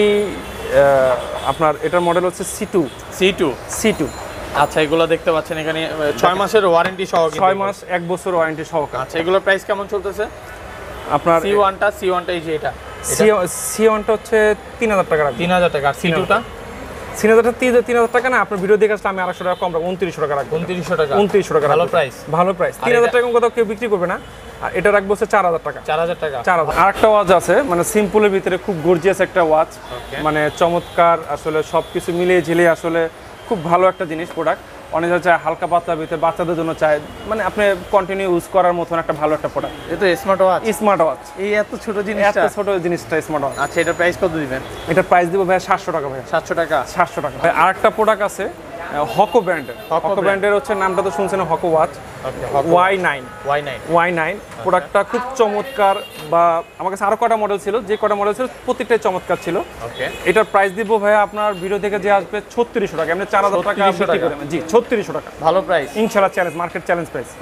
[SPEAKER 1] আপনার এটার মডেল হচ্ছে C two.
[SPEAKER 2] C two,
[SPEAKER 1] C two.
[SPEAKER 2] আচ্ছা, এগুলো দেখতে পাচ্ছেন এখানে ছয় মাসের ওয়ারেন্টি সহ?
[SPEAKER 1] ছয় মাস এক বছর ওয়ারেন্টি সহকারে।
[SPEAKER 2] আচ্ছা, এগুলোর প্রাইস কেমন চলতেছে?
[SPEAKER 1] আপনার
[SPEAKER 2] সি ওয়ানটা, সি ওয়ানটা এই যে এটা,
[SPEAKER 1] সি ওয়ানটা হচ্ছে তিন হাজার টাকা রাখবেন।
[SPEAKER 2] তিন হাজার টাকা। আর সি টুটা?
[SPEAKER 1] তিন হাজার টাকা, তিন হাজার টাকা না, আপনার ভিডিও দেখে আসলে আমি আড়াইশো টাকা কম রাখবো, উনত্রিশশো টাকা রাখবো।
[SPEAKER 2] উনত্রিশশো টাকা,
[SPEAKER 1] উনত্রিশশো টাকা,
[SPEAKER 2] ভালো প্রাইস।
[SPEAKER 1] ভালো প্রাইস। তিন হাজার টাকা কোথাও কেউ বিক্রি করবে না। আর এটা রাখবো হচ্ছে চার হাজার টাকা।
[SPEAKER 2] চার হাজার টাকা,
[SPEAKER 1] চার হাজার। আর একটা ওয়াচ আছে, মানে সিম্পলের ভিতরে খুব গর্জিয়াস একটা ওয়াচ, মানে চমৎকার, আসলে সবকিছু মিলিয়ে ঝিলিয়ে আসলে খুব ভালো একটা জিনিস প্রোডাক্ট। অনেকে চায় হালকা পাতলার ভিতরে, বাচ্চাদের জন্য চায়, মানে আপনি কন্টিনিউ ইউজ করার মতন একটা ভালো একটা প্রোডাক্ট।
[SPEAKER 2] এটা স্মার্ট ওয়াচ,
[SPEAKER 1] স্মার্ট ওয়াচ,
[SPEAKER 2] এই এত ছোট জিনিস,
[SPEAKER 1] এত ছোট জিনিসটা স্মার্ট ওয়াচ।
[SPEAKER 2] আচ্ছা, এটার প্রাইস কত দিবেন?
[SPEAKER 1] এটার প্রাইস দিব ভাই সাতশো টাকা। ভাই
[SPEAKER 2] সাতশো টাকা,
[SPEAKER 1] সাতশো টাকা। ভাই আর একটা প্রোডাক্ট আছে হকো ব্র্যান্ডের। হকো ব্র্যান্ডের হচ্ছে নামটা তো শুনছেন, Hoco watch Y nine.
[SPEAKER 2] Y nine,
[SPEAKER 1] Y nine প্রোডাক্টটা খুব চমৎকার। বা আমার কাছে আরো কটা মডেল ছিল, যে কটা মডেল ছিল প্রত্যেকটাই চমৎকার ছিল।
[SPEAKER 2] ওকে,
[SPEAKER 1] এটার প্রাইস দিব ভাইয়া আপনার ভিডিও থেকে যে আসবে ছত্রিশশো টাকা। এমনি চার হাজার টাকা বিক্রি করে, জি ছত্রিশশো টাকা,
[SPEAKER 2] ভালো প্রাইস
[SPEAKER 1] ইনশাআল্লাহ, চ্যালেঞ্জ, মার্কেট চ্যালেঞ্জ প্রাইস।